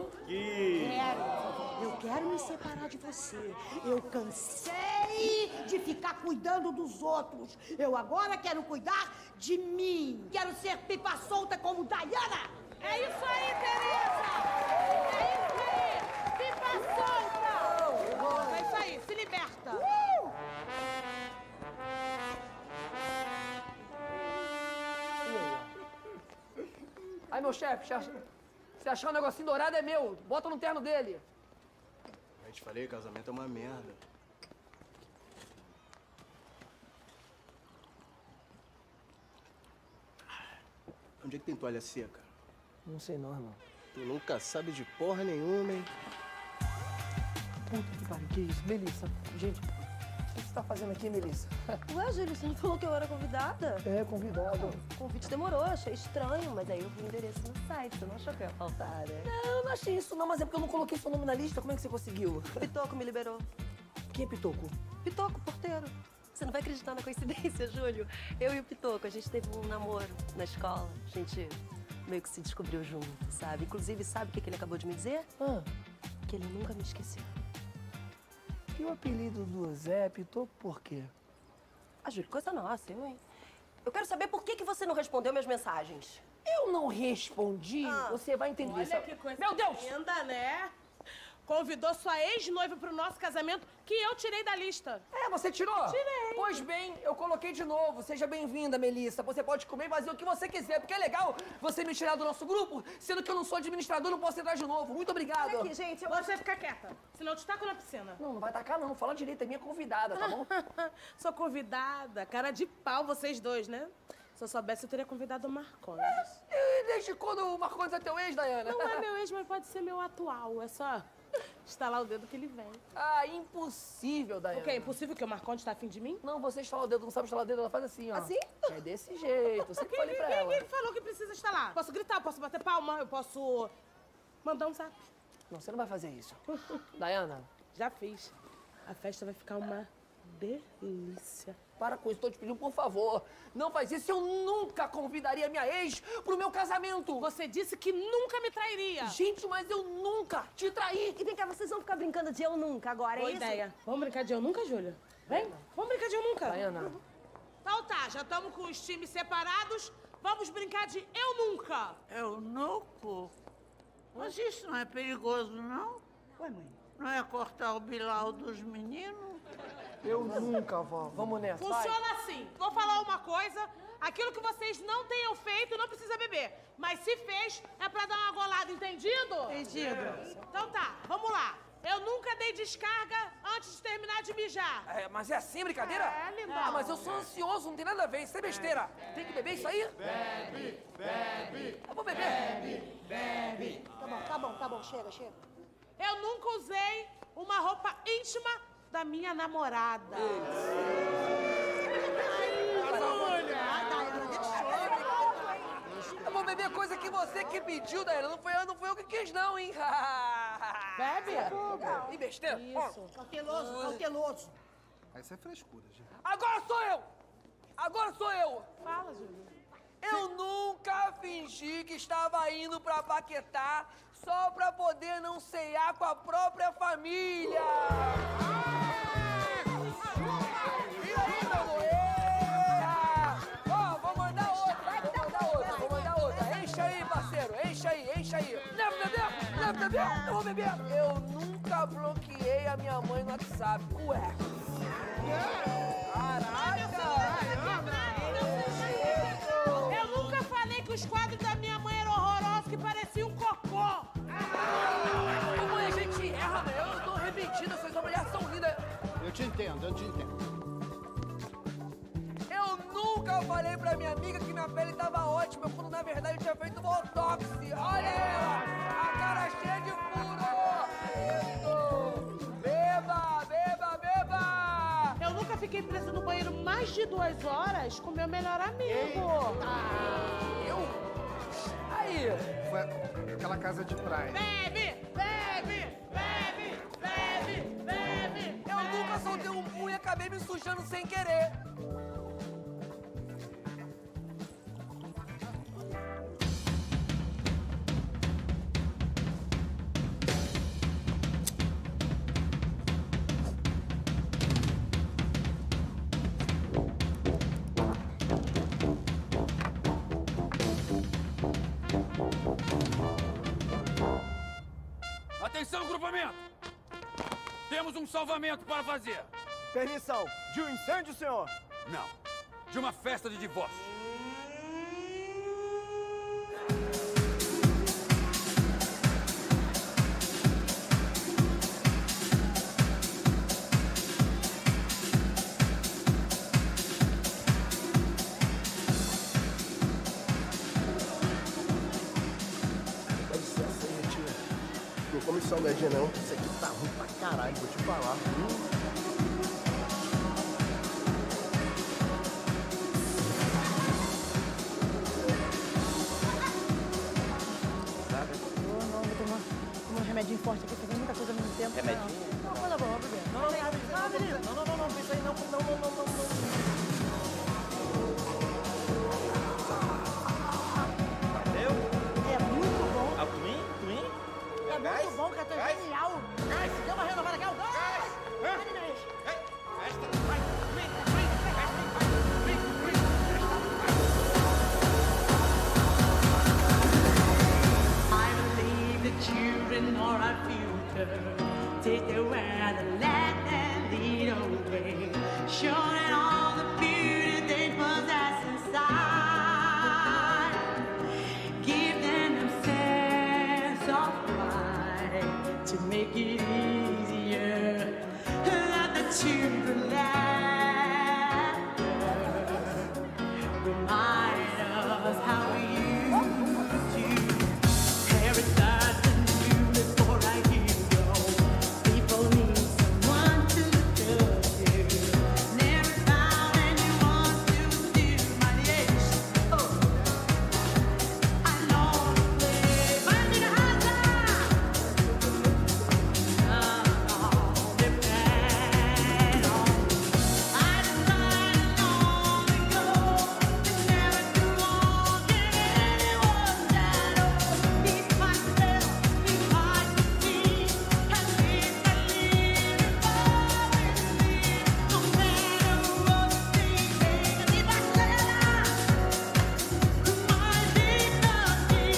Quero. Eu quero me separar de você. Eu cansei de ficar cuidando dos outros. Eu agora quero cuidar de mim. Quero ser pipa solta como Dayana. É isso aí, Tereza! É isso aí! Pipa solta! É isso aí, se liberta! Aí, meu chefe, se achar um negocinho dourado é meu. Bota no terno dele. Eu te falei, casamento é uma merda. Onde é que tem toalha seca? Não sei não, irmão. Tu nunca sabe de porra nenhuma, hein? Puta que pariu, que isso? Melissa, gente, o que você tá fazendo aqui, Melissa? Ué, Júlio, você não falou que eu era convidada? É, convidada. O convite demorou, achei estranho, mas aí eu vi o endereço no site. Você não achou que eu ia faltar, né? Não, não achei isso não, mas é porque eu não coloquei seu nome na lista. Como é que você conseguiu? Pitoco me liberou. Quem é Pitoco? Pitoco, porteiro. Você não vai acreditar na coincidência, Júlio. Eu e o Pitoco, a gente teve um namoro na escola. A gente meio que se descobriu junto, sabe? Inclusive, sabe o que ele acabou de me dizer? Que ele nunca me esqueceu. E o apelido do Zé Pitoco por quê? Ah, Júlio, coisa nossa, eu, hein? Eu quero saber por que você não respondeu minhas mensagens. Eu não respondi? Você vai entender. Olha que coisa Meu Deus! linda, né? Convidou sua ex-noiva pro nosso casamento, que eu tirei da lista. É, você tirou? Tirei. Pois bem, eu coloquei de novo. Seja bem-vinda, Melissa. Você pode comer e fazer o que você quiser, porque é legal você me tirar do nosso grupo, sendo que eu não sou administrador, não posso entrar de novo. Muito obrigado. Olha aqui, gente, você fica quieta, senão eu te taco na piscina. Não vai tacar não. Fala direito, é minha convidada, tá bom? Sou convidada. Cara de pau vocês dois, né? Se eu soubesse, eu teria convidado o Marcondes. Desde quando o Marcondes é teu ex, Dayana? Não é meu ex, mas pode ser meu atual. É só estalar o dedo que ele vem. Ah, impossível, Dayana. O quê? Impossível que o Marcondes tá afim de mim? Não, você estalar o dedo, não sabe estalar o dedo, ela faz assim, ó. Assim? É desse jeito, eu sempre falei pra ela. Quem falou que precisa estalar? Posso gritar, eu posso bater palma, eu posso mandar um zap. Não, você não vai fazer isso. Dayana. Já fiz. A festa vai ficar uma delícia. Para com isso, tô te pedindo, por favor. Não faz isso, eu nunca convidaria minha ex pro meu casamento. Você disse que nunca me trairia. Gente, mas eu nunca te traí. E vem cá, vocês vão ficar brincando de eu nunca agora, é Boa isso? ideia. Vamos brincar de eu nunca, Júlia? Vem, vamos brincar de eu nunca. Dayana. Então tá, já estamos com os times separados. Vamos brincar de eu nunca. Eunuco? Mas isso não é perigoso, não? Ué, mãe? Não é cortar o bilau dos meninos? Eu nunca, vó. Vamos nessa, Funciona assim. Vou falar uma coisa. Aquilo que vocês não tenham feito, não precisa beber. Mas se fez, é pra dar uma golada, entendido? Entendido. Então tá, vamos lá. Eu nunca dei descarga antes de terminar de mijar. É, mas é assim, brincadeira? É, lindão. Ah, mas eu sou ansioso, não tem nada a ver, isso é besteira. Tem que beber isso aí? Bebe, bebe. Eu vou beber. Bebe. Tá bom, chega. Eu nunca usei uma roupa íntima da minha namorada. Eu vou beber coisa que você que pediu, Dayana. Não foi eu que quis, não, hein? Bebe. Que besteira. Isso. Cauteloso. Essa é frescura, gente. Agora sou eu. Fala, Júlio. Eu nunca fingi que estava indo pra Paquetá só pra poder não ceiar com a própria família. E aí, meu amor? Ó, vou mandar outra. Enche aí, parceiro. Enche aí. Leva beber? Eu vou beber. Eu nunca bloqueei a minha mãe no WhatsApp. Ué. Eu nunca falei que os quadros da minha mãe eram horrorosos, que pareciam um cocô. Mãe, a gente erra, né? Eu tô arrependido, essas mulheres são lindas. Eu te entendo. Eu nunca falei falei pra minha amiga que minha pele tava ótima, quando na verdade eu tinha feito botox. Olha ela, a cara cheia de furo. Isso. Beba, beba, beba. Eu nunca fiquei presa no banheiro mais de 2 horas com meu melhor amigo. Eu? Aí. Foi aquela casa de praia. Bebe, bebe, bebe, bebe, bebe. Eu nunca soltei um pum e acabei me sujando sem querer. Atenção, grupamento! Temos um salvamento para fazer. Permissão. De um incêndio, senhor? Não. De uma festa de divórcio. Dá licença aí, tio. Não come salgadinho, não. Isso aqui tá ruim pra caralho, vou te falar. Não, vou tomar um remedinho forte aqui, fazendo muita coisa ao mesmo tempo. Remedinho? Não, coisa boa, vamos ver. Não, pensa aí, não. Valeu? É muito bom. Ah, Twin? É muito bom, cara, é genial. Deu uma renovada aqui, ó. I believe the children are our future. Take them where the land and lead away. Showing all the beauty they possess inside. Give them a sense of pride to make it easier. Let the children laughter remind us how we used to. Paradise and you before I hear go. People need someone to look to. Never found anyone to do my dish. Oh, I know the place. I need a house. Depend on. I decided long ago to never do all give anyone that keep myself, keep my peace, and leave the living far with me. No matter what they say, keep myself, my dignity,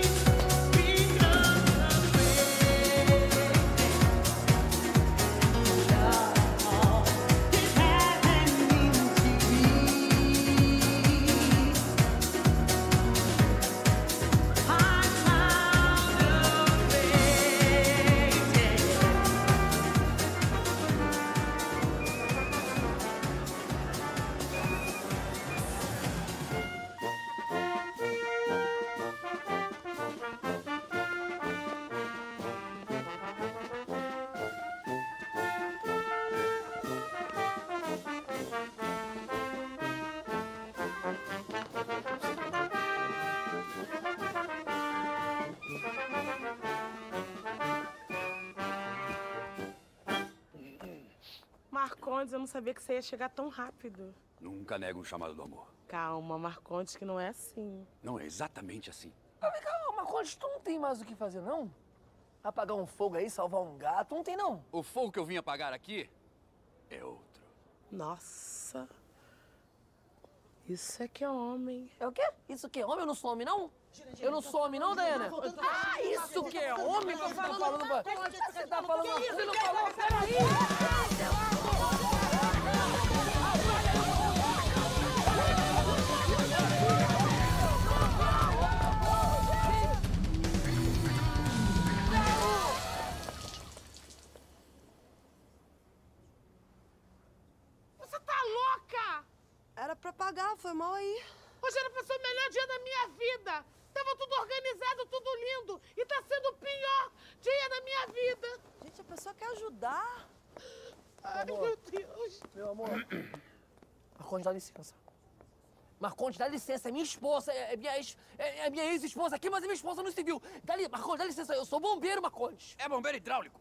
Marcondes, eu não sabia que você ia chegar tão rápido. Nunca nego um chamado do amor. Calma, Marcondes, que não é assim. Não é exatamente assim. Calma, Conde, tu não tem mais o que fazer, não? Apagar um fogo aí, salvar um gato, não tem, não? O fogo que eu vim apagar aqui é outro. Nossa. Isso é que é homem. É o quê? Isso que é homem? Eu não sou homem, não? Eu não sou homem, não, Daiana? Ah, isso que é homem? Você tá falando... Você tá falando... Você não falou? Peraí! Você tá louca? Era pra pagar, foi mal aí. Hoje era pra ser o melhor dia da minha vida. Tava tudo organizado, tudo lindo. E tá sendo o pior dia da minha vida. Gente, a pessoa quer ajudar. Ai, meu Deus. Meu amor. Marcondes, dá licença. Marcondes, dá licença. É minha esposa, é minha ex-esposa aqui, mas é minha esposa no civil. Marcondes, dá licença. Eu sou bombeiro, Marcondes. É bombeiro hidráulico.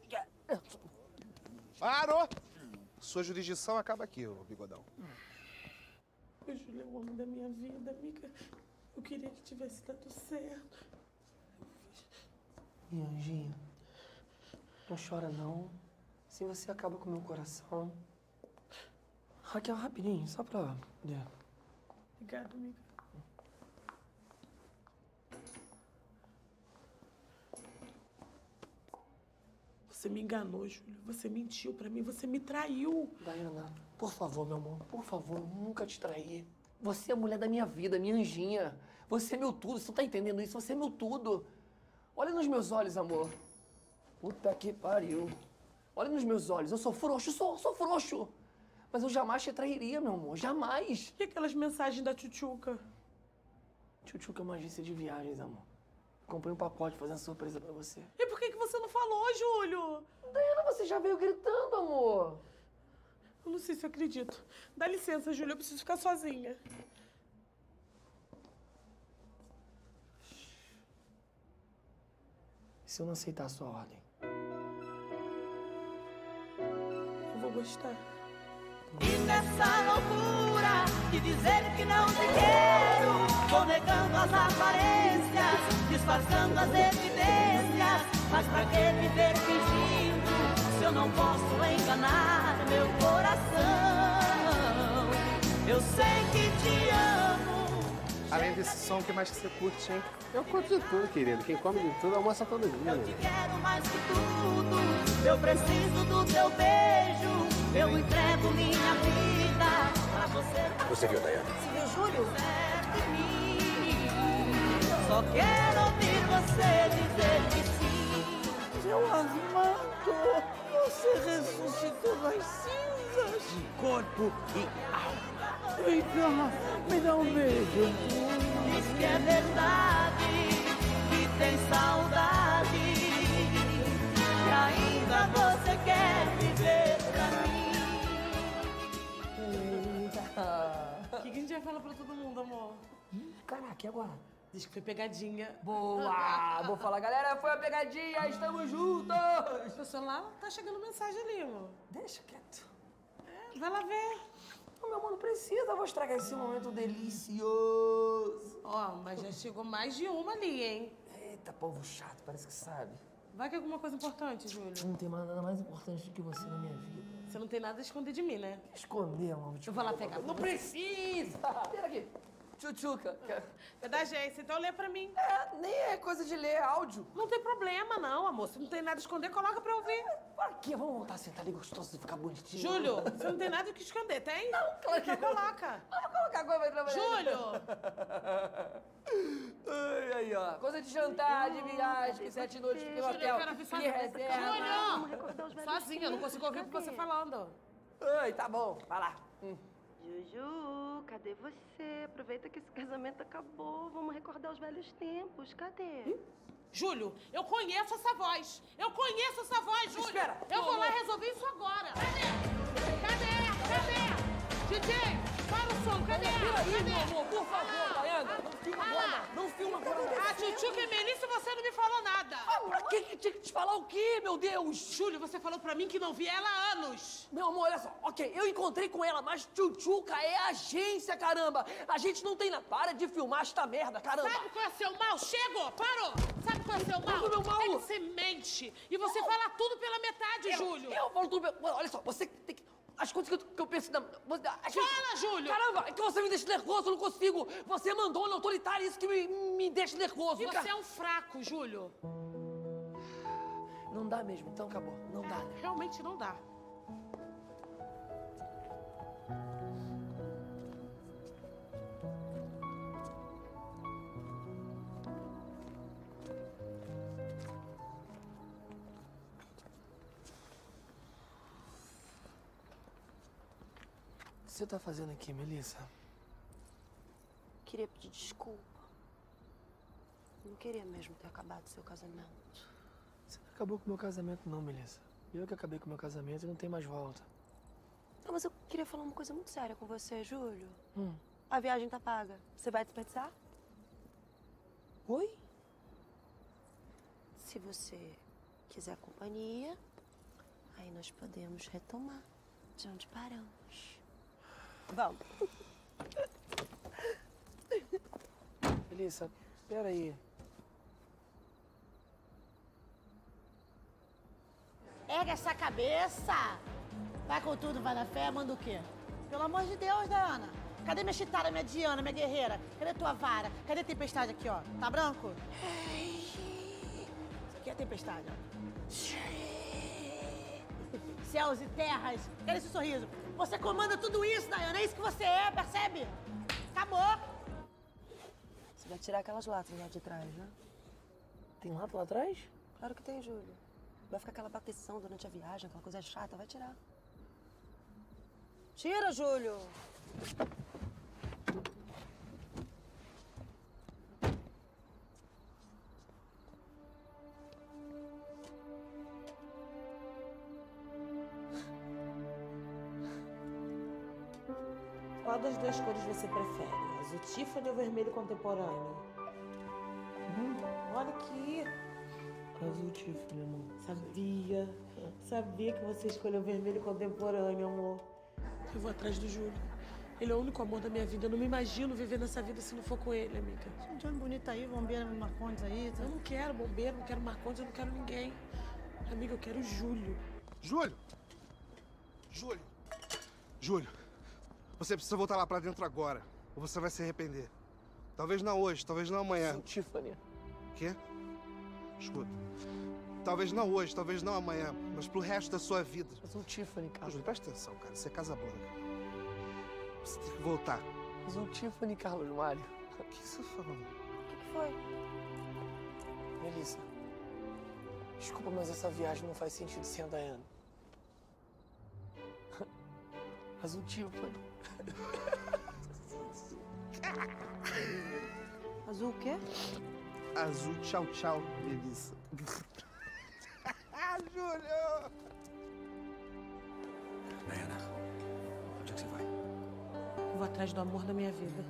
Parou! Sua jurisdição acaba aqui, ô bigodão. O Júlio é o homem da minha vida, amiga. Eu queria que tivesse dado certo. Minha anjinha, não chora não. Assim você acaba com o meu coração. Raquel, rapidinho, só pra... Obrigada, amiga. Você me enganou, Júlio. Você mentiu pra mim, você me traiu. Daiana, por favor, meu amor, por favor, eu nunca te traí. Você é a mulher da minha vida, minha anjinha. Você é meu tudo, você não tá entendendo isso? Você é meu tudo. Olha nos meus olhos, amor. Puta que pariu. Olha nos meus olhos, eu sou frouxo, sou frouxo. Mas eu jamais te trairia, meu amor, jamais. E aquelas mensagens da Tchutchuca? Tchutchuca é uma agência de viagens, amor. Comprei um pacote fazendo surpresa pra você. E por que você não falou, Júlio? Daiana, você já veio gritando, amor. Eu não sei se eu acredito. Dá licença, Júlio, eu preciso ficar sozinha. E se eu não aceitar a sua ordem? Eu vou gostar. E nessa loucura de dizer que não te quero, vou negando as aparências, disfarçando as evidências. Mas pra que viver fingindo, se eu não posso enganar meu coração? Eu sei que te amo. Além desse som, o que mais que você curte, hein? Eu curto de tudo, querido. Quem come de tudo, almoça todo dia. Eu te quero mais que tudo, eu preciso do teu beijo. Eu entrego minha vida pra você. Você viu, Daiana? Você viu, Júlio? Só quero ouvir você dizer que sim. Meu Armando, você ressuscitou das cinzas. De corpo e alma. Vem cá, me dá um beijo. Diz que é verdade, que tem saudade. E ainda você quer viver pra mim. O que a gente vai falar pra todo mundo, amor? Caraca, e agora? Diz que foi pegadinha. Boa! Vou falar, galera, foi a pegadinha, estamos juntos! Seu celular tá chegando mensagem ali, amor. Deixa quieto. Vai lá ver. Ô, meu amor, não precisa, vou estragar esse momento delicioso. Ó, mas já chegou mais de uma ali, hein? Eita, povo chato, parece que sabe. Vai que é alguma coisa importante, Júlio. Não tem nada mais importante do que você na minha vida. Você não tem nada a esconder de mim, né? Esconder, amor. Eu vou lá pegar. Não precisa! Pera aqui. Tchutchuca. É da agência, então lê pra mim. Nem é coisa de ler, é áudio. Não tem problema, não, amor. Se não tem nada a esconder, coloca pra ouvir. Pra quê? Vamos voltar a sentar ali gostoso e ficar bonitinho. Júlio, você não tem nada o que esconder, tem? Não, claro que então coloca. Vamos colocar agora, vai trabalhar. Júlio! Ai, aí, ó. Coisa de jantar, de viagem, 7 noites no hotel. Que reserva. Júlio! Sozinha, eu não consigo ouvir o que você falando. Ai, tá bom. Vai lá. Juju, cadê você? Aproveita que esse casamento acabou. Vamos recordar os velhos tempos. Cadê? Júlio, eu conheço essa voz. Eu conheço essa voz, Júlio. Espera. Eu vou lá resolver isso agora. Cadê? DJ, para o som. Cadê? Peraí, meu amor, por favor, Daiana. Não filma agora. Não filma agora. A Tchutchuca é Melissa e você não me falou nada. Pra que tinha que te falar o quê, meu Deus? Júlio, você falou pra mim que não via ela há anos. Meu amor, olha só. Ok, eu encontrei com ela, mas Tchutchuca é agência, caramba. A gente não tem nada. Para de filmar esta merda, caramba. Sabe qual é o seu mal? Chegou, parou. Sabe qual é o seu mal? Qual é o meu mal? É que você mente. E você fala tudo pela metade, Júlio. Eu falo tudo pela... Olha só, você tem que... As coisas que eu penso... Fala, Júlio! Caramba, é que você me deixa nervoso, eu não consigo. Você mandou na autoritária, isso que me deixa nervoso. E você é um fraco, Júlio. Não dá mesmo, então acabou. Não dá, né? Realmente não dá. O que você tá fazendo aqui, Melissa? queria pedir desculpa. Eu não queria mesmo ter acabado o seu casamento. Você não acabou com o meu casamento, não, Melissa. Eu que acabei com o meu casamento e não tem mais volta. Não, mas eu queria falar uma coisa muito séria com você, Júlio. Hum. A viagem tá paga. Você vai desperdiçar? Oi? Se você quiser companhia, aí nós podemos retomar de onde paramos. Vamos. Melissa, peraí. Ergue essa cabeça! Vai com tudo, vai na fé, manda o quê? Pelo amor de Deus, Diana. Cadê minha chitada, minha Diana, minha guerreira? Cadê tua vara? Cadê a tempestade aqui, ó? Tá branco? Isso aqui é a tempestade, ó. Céus e terras. Cadê esse sorriso? Você comanda tudo isso, Diana. É isso que você é, percebe? Acabou. Você vai tirar aquelas latas lá de trás, né? Tem lata lá atrás? Claro que tem, Júlio. Vai ficar aquela bateção durante a viagem, aquela coisa chata. Vai tirar. Tira, Júlio! Qual das duas cores você prefere? Azul Tiffany ou vermelho contemporâneo? Olha aqui. Azul Tiffany, amor. Sabia que você escolheu vermelho contemporâneo, amor. Eu vou atrás do Júlio. Ele é o único amor da minha vida. Eu não me imagino viver nessa vida se não for com ele, amiga. Tem um Johnny bonito aí, bombeiro Marcondes aí. Eu não quero bombeiro, não quero Marcondes, eu não quero ninguém. Amiga, eu quero o Júlio. Júlio! Júlio! Júlio, você precisa voltar lá pra dentro agora, ou você vai se arrepender. Talvez não hoje, talvez não amanhã. Tiffany. Quê? Escuta. Talvez não hoje, talvez não amanhã, mas pro resto da sua vida. Azul Tiffany, cara. Júlio, presta atenção, cara. Isso é Casablanca. Você tem que voltar. Azul Tiffany, Carlos Mário. O que você tá falando? O que foi? Melissa, desculpa, mas essa viagem não faz sentido sem a Diana. Azul Tiffany. Azul o quê? Azul tchau, tchau, Melissa. Júlio! Diana, onde é que você vai? Eu vou atrás do amor da minha vida.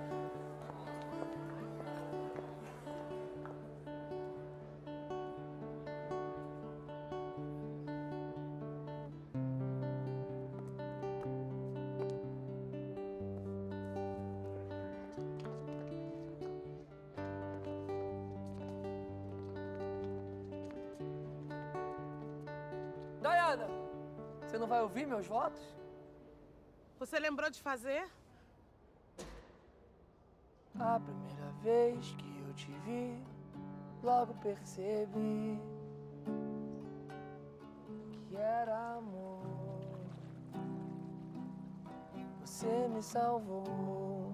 Diana, você não vai ouvir meus votos? Você lembrou de fazer? A primeira vez que eu te vi, logo percebi que era amor. Você me salvou.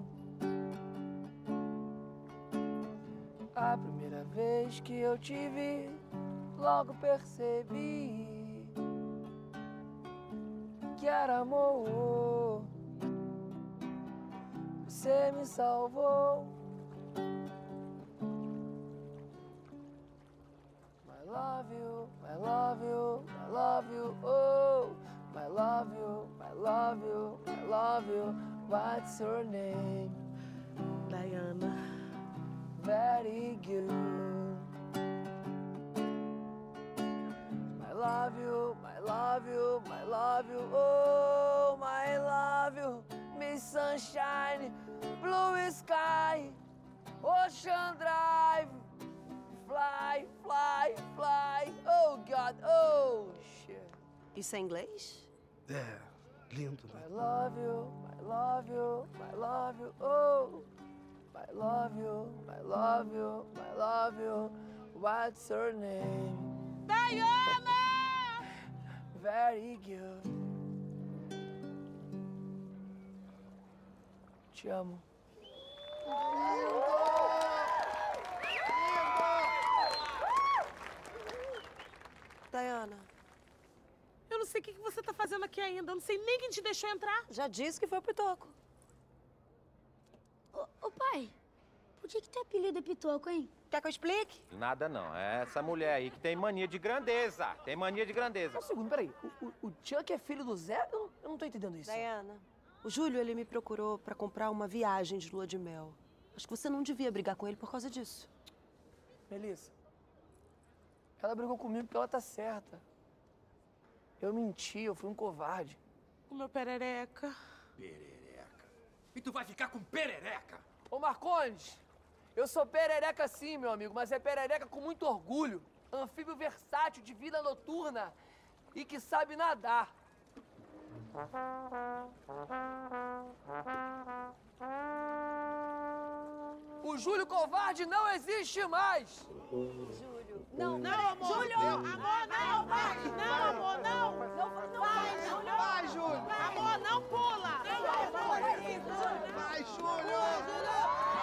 A primeira vez que eu te vi, logo percebi que era amor. Você me salvou. I love you, I love you, I love you, oh. I love you, I love you, I love you. What's your name? Diana. Very good. I love you, I love you, I love you, oh, my love you. Miss Sunshine, blue sky, ocean drive, fly, fly, fly. Oh God, oh shit. Isso é inglês? É, lindo, né? I love you, I love you, I love you, oh. I love you, I love you, I love you. What's your name? Diana! Very good. Te amo. Diana. Eu não sei o que você tá fazendo aqui ainda. Eu não sei nem quem te deixou entrar. Já disse que foi o Pitoco. Ô, pai, que teu apelido é Pitoco, hein? Quer que eu explique? Nada não. É essa mulher aí que tem mania de grandeza. Tem mania de grandeza. Um segundo, peraí. O Chuck é filho do Zé? Eu não tô entendendo isso. Diana, o Júlio, ele me procurou pra comprar uma viagem de lua de mel. Acho que você não devia brigar com ele por causa disso. Melissa, ela brigou comigo porque ela tá certa. Eu menti, eu fui um covarde. O meu perereca. Perereca. E tu vai ficar com perereca? Ô, Marcondes, eu sou perereca sim, meu amigo, mas é perereca com muito orgulho. Anfíbio versátil, de vida noturna e que sabe nadar. O Júlio covarde não existe mais! Júlio, não, amor. Júlio, amor, não, vai. Não, amor, não. Não vai, Júlio. Vai, Júlio. Amor, não pula. Vai, Júlio.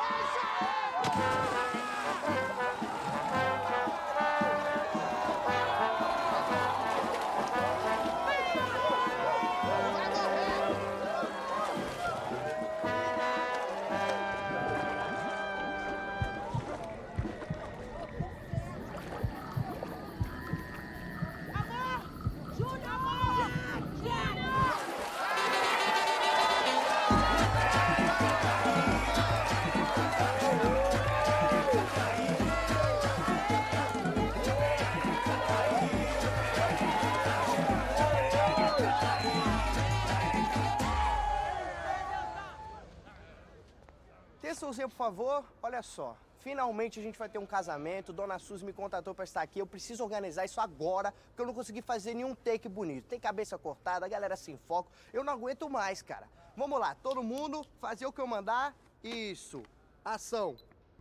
Atençãozinha, por favor. Olha só. Finalmente a gente vai ter um casamento. Dona Suzy me contatou pra estar aqui. Eu preciso organizar isso agora, porque eu não consegui fazer nenhum take bonito. Tem cabeça cortada, a galera sem foco. Eu não aguento mais, cara. Vamos lá, todo mundo fazer o que eu mandar. Isso. Ação.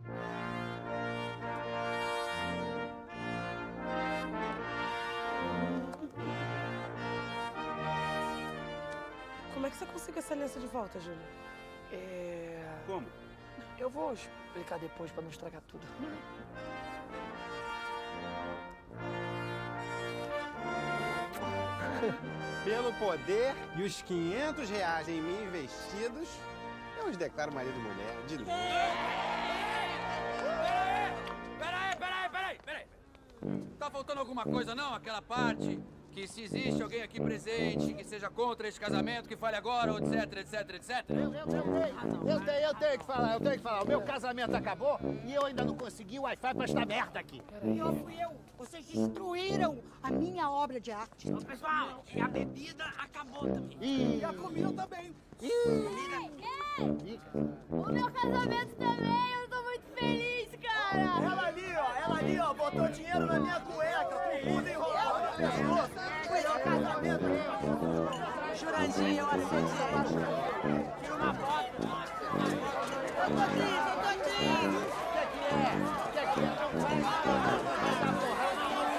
Como é que você conseguiu essa aliança de volta, Júlio? Como? Eu vou explicar depois pra não estragar tudo. Pelo poder e os R$500 em mim investidos, eu os declaro marido e mulher, de novo. Peraí. Tá faltando alguma coisa, não? Aquela parte que se existe alguém aqui presente que seja contra este casamento, que fale agora, ou etc. Eu tenho que falar. O meu casamento acabou e eu ainda não consegui o Wi-Fi pra esta merda aqui. Pior fui eu. Vocês destruíram a minha obra de arte. Pessoal, e a bebida acabou também. E a comida também. O meu casamento também, eu tô muito feliz, cara! Ela ali, ó, botou dinheiro na minha cueca, com tudo enrolado no pescoço. Foi o casamento. Jurandir, eu aceitei. Tira uma foto. Ô, Todinho. O que é? Não vai essa porra.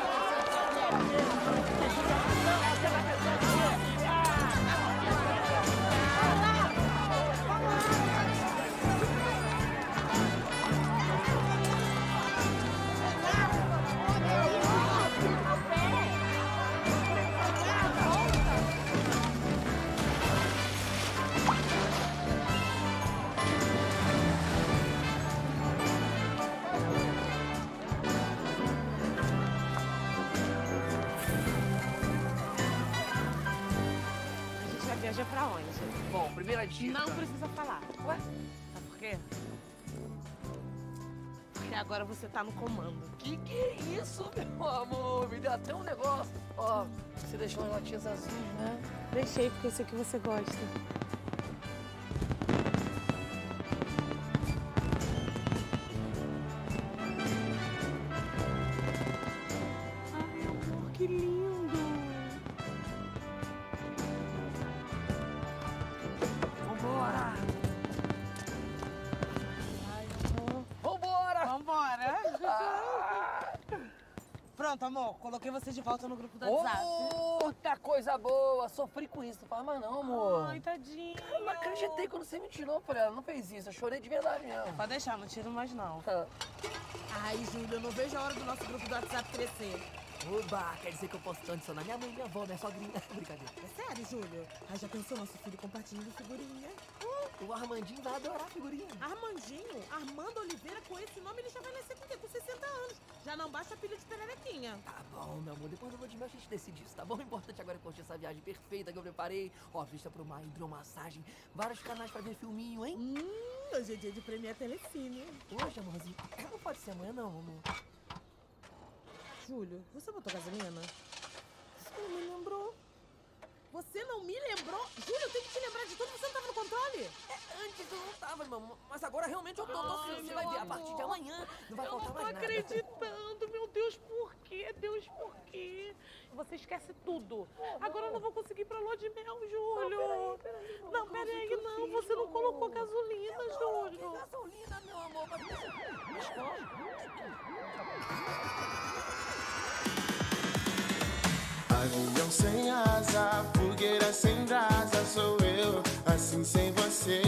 Viaja pra onde? Bom, primeira dica. Não precisa falar. Ué? Sabe por quê? Porque agora você tá no comando. Que é isso, meu amor? Me deu até um negócio. Ó, você deixou as latinhas azuis, né? Deixei, porque eu sei que você gosta. Ai, amor, que lindo. Vambora! Ai, amor. Vambora! Vambora! Pronto, amor. Coloquei você de volta no grupo do WhatsApp. Puta coisa boa! Sofri com isso. Não fala mais não, amor. Ai, tadinho. Eu não acreditei quando você me tirou. Eu falei, ela não fez isso. Eu chorei de verdade mesmo. Pode deixar, não tiro mais não. Ah. Ai, Júlio, eu não vejo a hora do nosso grupo do WhatsApp crescer. Oba, quer dizer que eu posso tanto adicionar minha mãe e minha avó, minha sogrinha. Brincadeira. É sério, Júlio? Aí já pensou nosso filho compartilhando figurinha? O Armandinho vai adorar a figurinha. Armandinho? Armando Oliveira, com esse nome ele já vai nascer com o quê? Com 60 anos. Já não basta filho de pererequinha. Tá bom, meu amor, depois eu vou de mel, a gente decide isso, tá bom? O importante agora é curtir essa viagem perfeita que eu preparei. Ó, vista pro mar, hidromassagem, vários canais pra ver filminho, hein? Hoje é dia de premiar Telecine. Hoje, amorzinho, não pode ser amanhã não, amor. Júlio, você botou gasolina? Você não me lembrou. Você não me lembrou? Júlio, eu tenho que te lembrar de tudo, você não tava no controle? Antes eu não tava, irmão, mas agora realmente eu tô. Você vai ver, a partir de amanhã não vai faltar mais nada. Eu não tô acreditando, meu Deus, por quê? Deus, por quê? Você esquece tudo. Agora eu não vou conseguir ir pra lua de mel, Júlio. Não, peraí, não, você não colocou gasolina, Júlio. Gasolina, meu amor, mas me Avião sem asa, fogueira sem brasa, sou eu, assim sem você.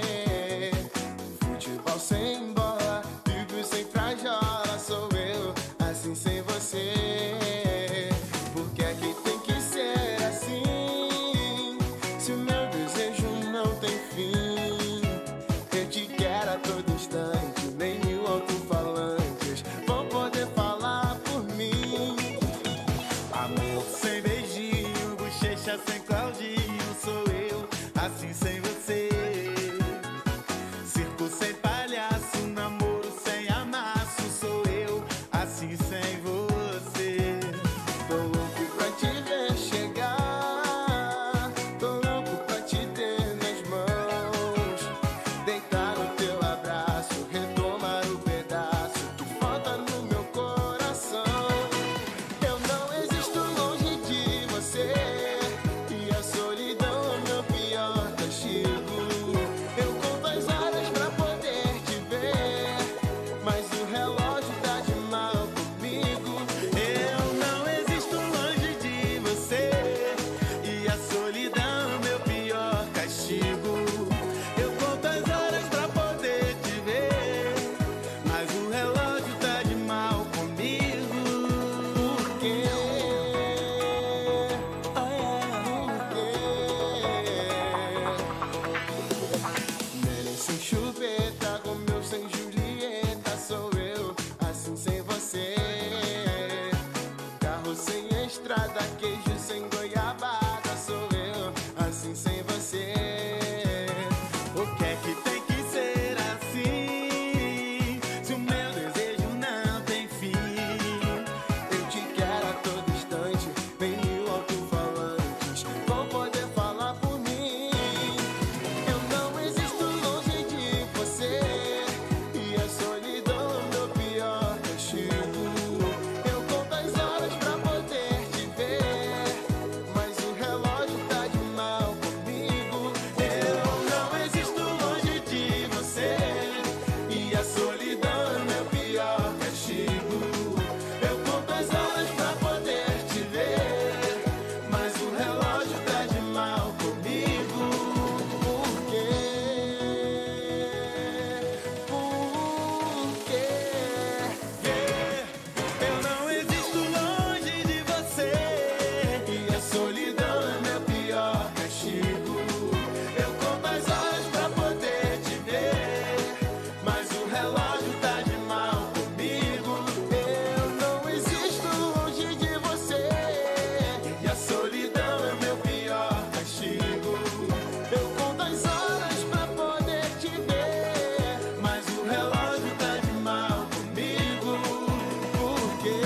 Futebol sem bola, livro sem frajola, sou eu, assim sem você. Por que é que tem que ser assim? Se o meu desejo não tem fim, eu te quero a todo instante, nem mil alto-falantes vão poder falar por mim. Amor sem beijinho, bochecha sem Claudinho, sou eu, assim sem você. Circo sem palhaço, namoro sem amasso, sou eu, assim sem você. Tô louco pra te ver chegar, tô louco pra te ter nas mãos, deitar no teu abraço, retomar o pedaço que falta no meu coração. Eu não existo longe de você, e a solidão é meu pior castigo. Eu conto as horas pra poder te ver, mas o relógio tá de mal comigo. Eu não existo longe de você, e a solidão é meu pior castigo. Eu conto as horas pra poder te ver, mas o relógio tá de mal comigo. Por quê? Neném sem chupeta, Romeu sem Julieta, sou eu, assim sem você. Carro sem estrada, queijo sem goiabada, sou eu, assim sem você. O que é que tem que ser assim? Se o meu desejo não tem fim, eu te quero a todo instante, nem mil alto-falantes vão poder falar por mim. Eu não existo longe de você, e a solidão é meu pior castigo. Eu conto as horas pra poder te ver, mas o relógio tá de mal comigo. Eu não existo longe de você, e a solidão é meu pior castigo. Eu conto as horas pra poder te ver, mas o relógio tá de mal comigo. Por quê? Por quê? Eu não existo longe de você, e a solidão é meu pior castigo. Eu conto as horas pra poder te ver, mas o relógio tá de mal comigo. Eu não existo longe de você, e a solidão é meu pior castigo. Eu conto as horas pra poder te ver, mas o relógio tá de mal comigo. Por quê?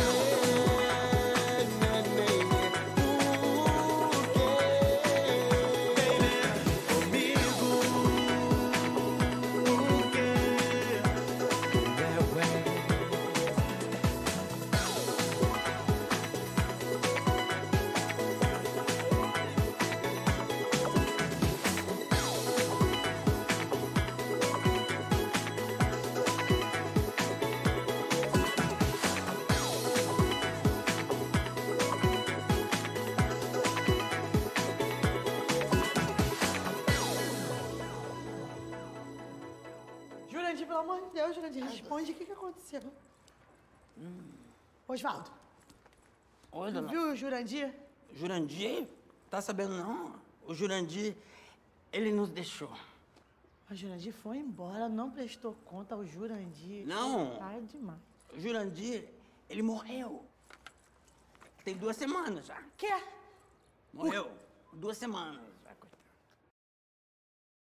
Jurandir, pelo amor de Deus, Jurandir, responde o que aconteceu. Osvaldo. Oi, Tu dona. viu o Jurandir? Jurandir? Tá sabendo não? O Jurandir, ele nos deixou. O Jurandir foi embora, não prestou conta ao Jurandir. Não. Ai, demais. O Jurandir, ele morreu. Tem 2 semanas já. Quê? Morreu. 2 semanas.